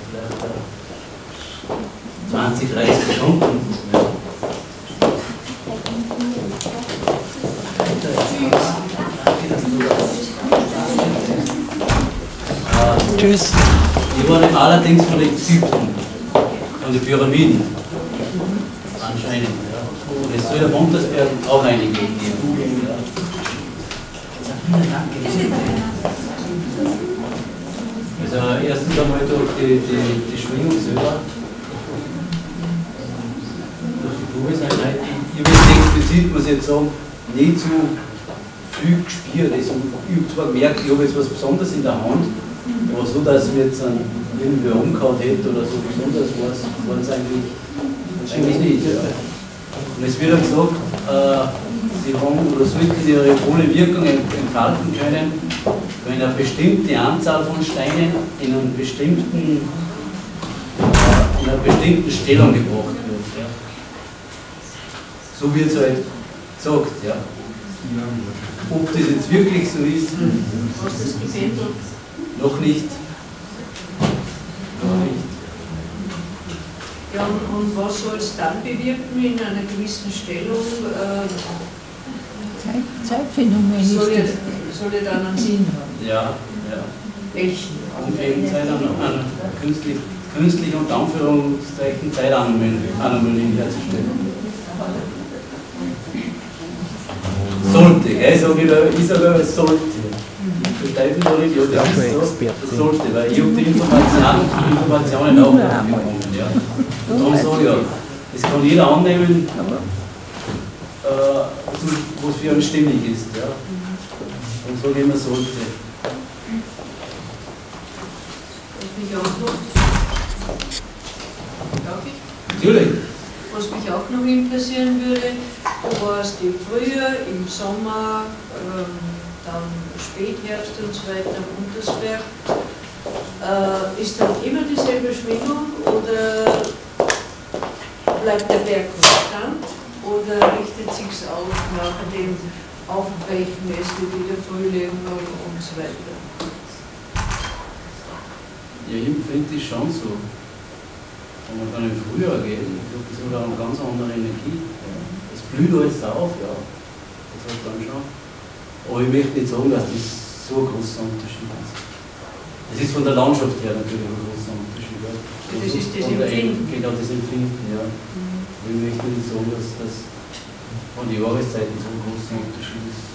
vielleicht 20, 30 Stunden. Tschüss. Die waren allerdings von Ägypten, von den Pyramiden. Anscheinend. Ja. Und es soll ja Montersberg auch einige geben. Ja. Also erstens einmal durch die Schwingung selber, durch die Bewusstseinheit. Ich will nicht explizit, muss ich jetzt sagen, nicht so viel gespürt. Ich habe zwar gemerkt, ich habe jetzt was Besonderes in der Hand, aber so, dass mir jetzt irgendwie umgehauen hätte oder so besonders war es eigentlich nicht. Ja. Und es wird ja gesagt, sie haben oder sollten ihre volle Wirkung entfalten können, wenn eine bestimmte Anzahl von Steinen in einer bestimmten Stellung gebracht wird. Ja. So wird es halt gesagt. Ja. Ob das jetzt wirklich so ist, noch nicht. Ja, und was soll es dann bewirken in einer gewissen Stellung? Zeitphänomen soll ja dann einen Sinn haben. Ja, ja. Welchen? Und eben künstlich unter Anführungszeichen Zeitanomalien herzustellen. Sollte, gell? Sag ich sage, es sollte. Versteifen da nicht, ja, das ist so, das sollte, weil ich habe die Informationen auch bekommen. Ja. Und darum sage ich ja, es kann jeder annehmen, was für ihn stimmig ist. Ja. Und sage ich immer, sollte. Natürlich. Was mich auch noch interessieren würde, du warst im Frühjahr, im Sommer, dann Spätherbst und so weiter am Untersberg. Ist dann immer dieselbe Schwingung oder bleibt der Berg konstant oder richtet sich auch nach dem Aufbrechen, es wird wieder Frühling und so weiter? Ja, ich empfinde das schon so. Wenn man dann im Frühjahr geht, ich glaube, das hat auch eine ganz andere Energie. Ja. Das blüht alles auf, ja. Das hat dann schon. Aber ich möchte nicht sagen, dass das so ein großer Unterschied ist. Es ist von der Landschaft her natürlich ein großer Unterschied. Ja. Das ist das Empfinden. Genau, das Empfinden, ja. Ich möchte nicht sagen, dass von den Jahreszeiten so ein großer Unterschied ist.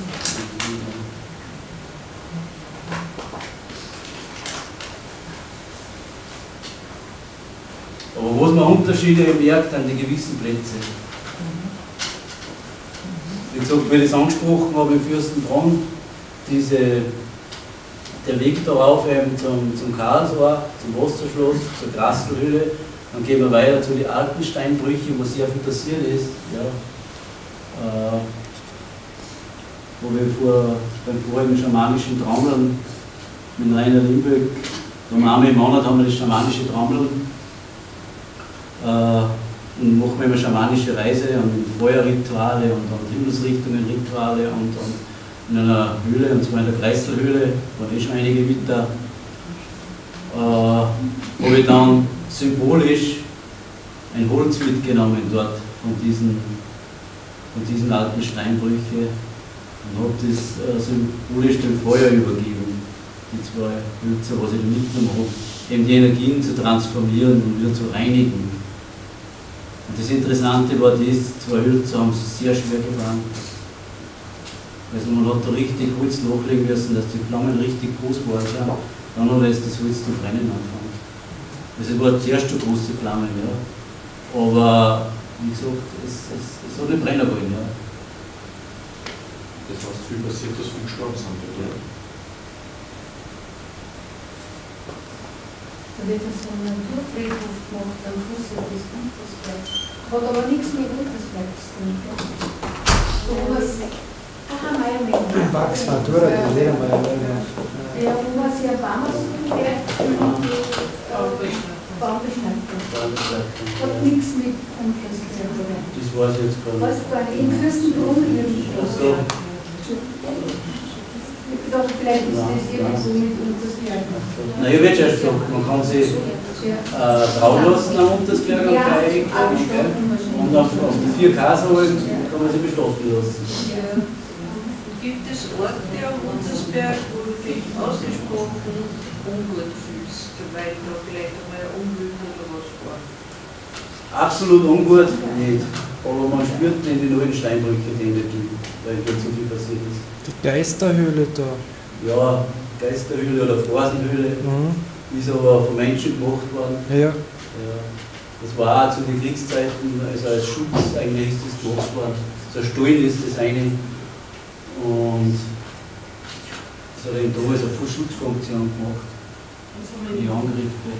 Aber was man Unterschiede merkt an den gewissen Plätzen. Wie gesagt, wie ich das angesprochen habe im Fürstenbrunn, der Weg darauf zum Karlsruher, zum Wasserschloss, zur Grasselhöhle, dann gehen wir weiter zu den alten Steinbrüchen, wo sehr viel passiert ist. Ja. wo wir beim vorigen schamanischen Trommeln mit Rainer Limbeck, einmal im Monat haben wir das schamanische Trommeln und machen immer schamanische Reise und Feuerrituale und Himmelsrichtungen-Rituale und in einer Höhle, und zwar in der Kreiselhöhle, waren schon einige mit da, habe ich dann symbolisch ein Holz mitgenommen dort von diesen alten Steinbrüche und habe das symbolisch dem Feuer übergeben, die zwei Hölzer, was ich mitgenommen habe, eben die Energien zu transformieren und wieder zu reinigen. Und das Interessante war das, zwei Hölzer haben es sehr schwer gebrannt. Also man hat da richtig Holz nachlegen müssen, dass die Flammen richtig groß waren. Ja. Dann hat es das Holz zu brennen angefangen. Also es waren zuerst schon große Flammen, ja. Aber wie gesagt, es hat nicht brennen wollen. Ja. Das heißt, viel passiert, dass wir gestorben sind, oder? Da wird so ein Naturfriedhof gemacht am Fuß des Untersbergs. Hat aber nichts mit Untersbergs zu tun. So was. Max Natura, die Ledermeier. Ja, wo man sich ein Baumberg hat nichts mit Untersberg. Das weiß ich jetzt gar nicht. Was bei den Fürstenbrunn so. Ich dachte, vielleicht ist das irgendwo mit Untersberg. Na, ich werde schon sagen, man kann sich trauen lassen am Untersberg am Dreieck, und auf die 4Ks holen kann man sich bestatten lassen. Gibt es Orte am Untersberg, wo du dich ausgesprochen ungut fühlst, weil da vielleicht einmal Unglück oder was war? Absolut ungut nicht, aber man spürt in den neuen Steinbrüchen die Energie, weil dort so viel passiert ist. Die Geisterhöhle da. Ja, Geisterhöhle oder Forsenhöhle ist aber von Menschen gemacht worden. Ja. Das war auch zu den Kriegszeiten, also als Schutz eigentlich ist das gemacht worden. So ein Stollen ist das eine. Und das hat eben damals eine Schutzfunktion gemacht. Die Angriffe.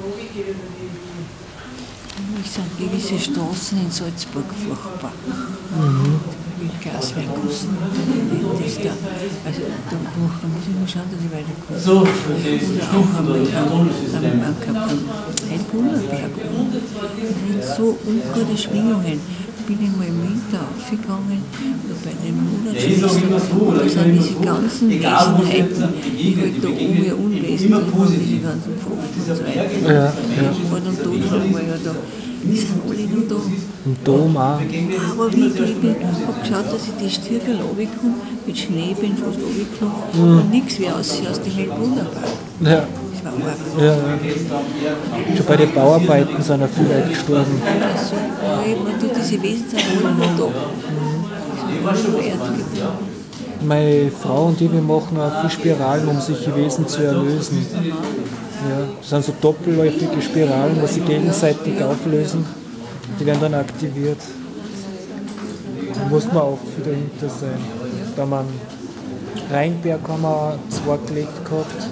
Ich sage, gewisse Straßen in Salzburg furchtbar. Mit Gaswerkussen. Also da muss ich mal schauen, dass ich weiterkomme. So, für die Stufen oder das Tunnelsystem. Ein Bullerberg. Das sind so ungute Schwingungen. Bin ich mal im Winter aufgegangen oder bei den Monatsschwestern. Da sind diese ganzen Wesenheiten, die halt da oben ja unwesentlich sind, diese ganzen Pfaffen und so weiter. Ja. War dann Totschlag, war ja da. Die sind alle noch da. Im Dom auch. Aber wie ich habe geschaut, dass ich die Stierkel runterkomme, mit Schnee bin fast runtergeflogen und nichts wie aus dem Heilbrunnerpark. Ja. Das war arg. Ja. Schon bei den Bauarbeiten sind auch viele Leute gestorben. Also, man tut diese Wesen sind alle noch da. Das ist nur Erdgebunden. Meine Frau und ich, wir machen auch viele Spiralen, um solche Wesen zu erlösen. Ja, das sind so doppelläufige Spiralen, die sich gegenseitig auflösen. Die werden dann aktiviert. Da muss man auch wieder dahinter sein. Da man Rheinberg haben wir 2 gelegt gehabt.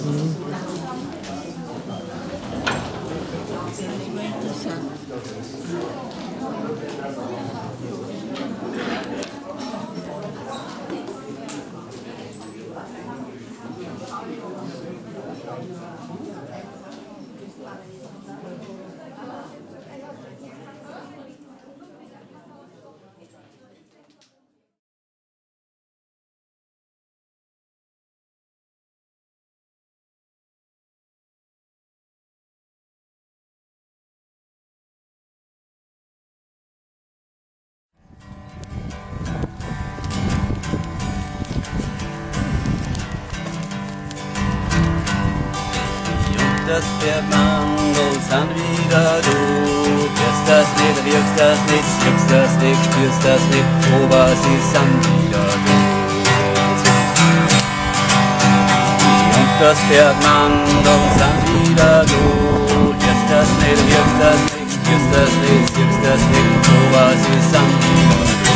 Das Bergmandel sind wieder du. Hörst das nicht, riechst das nicht, siehst das nicht, spürst das nicht, aber sie sind wieder du. Und das Bergmandel sind wieder du. Hörst das nicht, riechst das nicht, spürst das nicht, siehst das nicht, aber sie sind wieder du.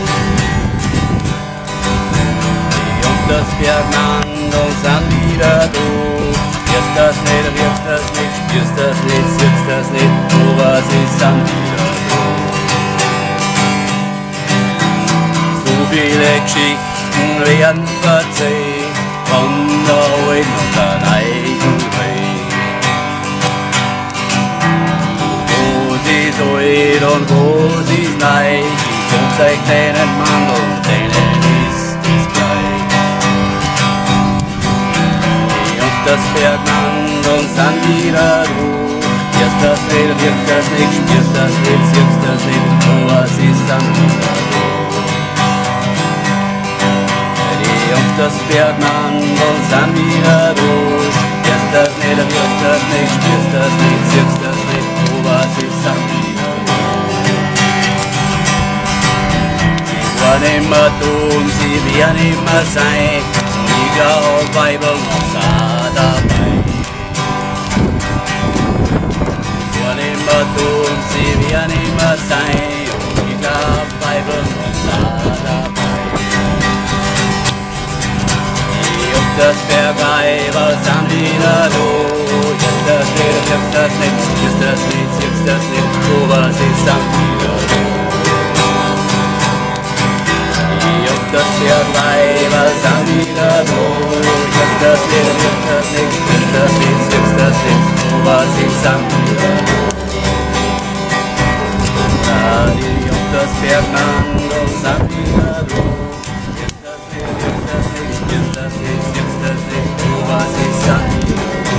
Und das Bergmandel sind wieder du. Hörst das nicht, riechst das nicht, spürst das nicht, siehst das nicht, aber sie sind wieder da. So viele Geschichten Sünden werden verzeiht von der alten und der neuen Welt. Wo sie ist alt und wo sie ist neu, die Sonne zeigt deinen Mandel und denen ist es gleich. Die und das Bergmandeln sind wieder du. Erst das nicht, wirkt das nicht, spürst das nicht, siehst das nicht, und was ist dann wieder du? Die und das Bergmandeln sind wieder du. Erst das nicht, wirkt das nicht, spürst das nicht, siehst das nicht, und was ist dann wieder du? Sie waren immer du und sie werden immer sein, und ich glaub, Weibel noch sah dabei. Immer du und sie werden immer sein, und ich glaub, Weibel und da dabei. Die und das Bergweiber sind wieder du. Jetzt das nicht, jetzt das nicht, jetzt das nicht, jetzt das nicht, wo was ist dann wieder du. Die und das Bergweiber sind wieder du. Jetzt das nicht, jetzt das nicht, jetzt das nicht, jetzt das nicht, wo was ist dann wieder du. Die und das Bergmandel sind wieder du. Jetzt das nicht, jetzt das nicht, jetzt das nicht, jetzt das nicht, wo was ist dann wieder du.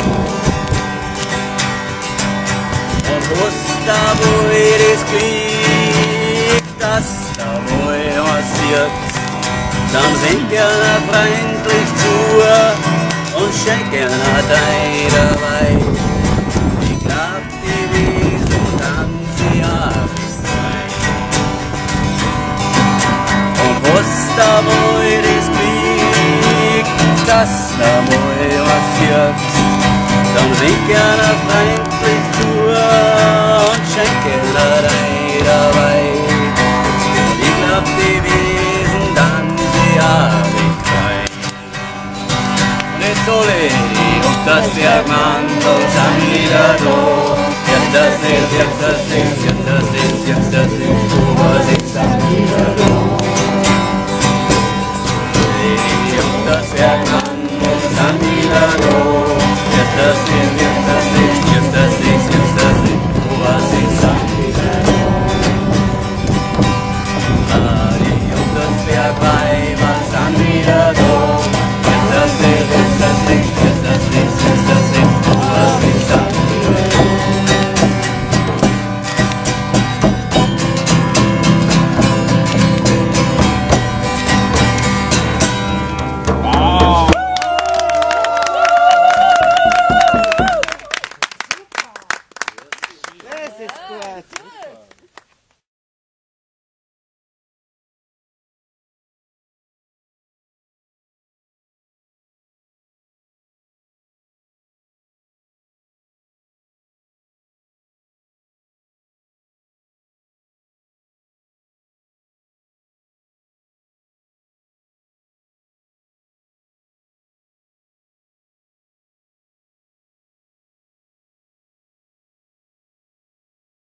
Und wusst da, wo ich das Glück, dass da wo ich was sieht, dann wink einer freundlich zu und schenk einer dein dabei. Ich glaub, die Wiesen kann sie auch. Was da wo ich das Glück, dass da wo ich was sieht, dann wink einer freundlich zu und schenk einer dein dabei. Und ich glaub, die Wesen dann sie alle frei. Und jetzt alle und das Bergmantel sind wieder da. Jetzt das nicht, jetzt das nicht, jetzt das nicht, jetzt das nicht, wo was ist dann wieder da. Das Bergmantel sind wieder da. Jetzt das nicht.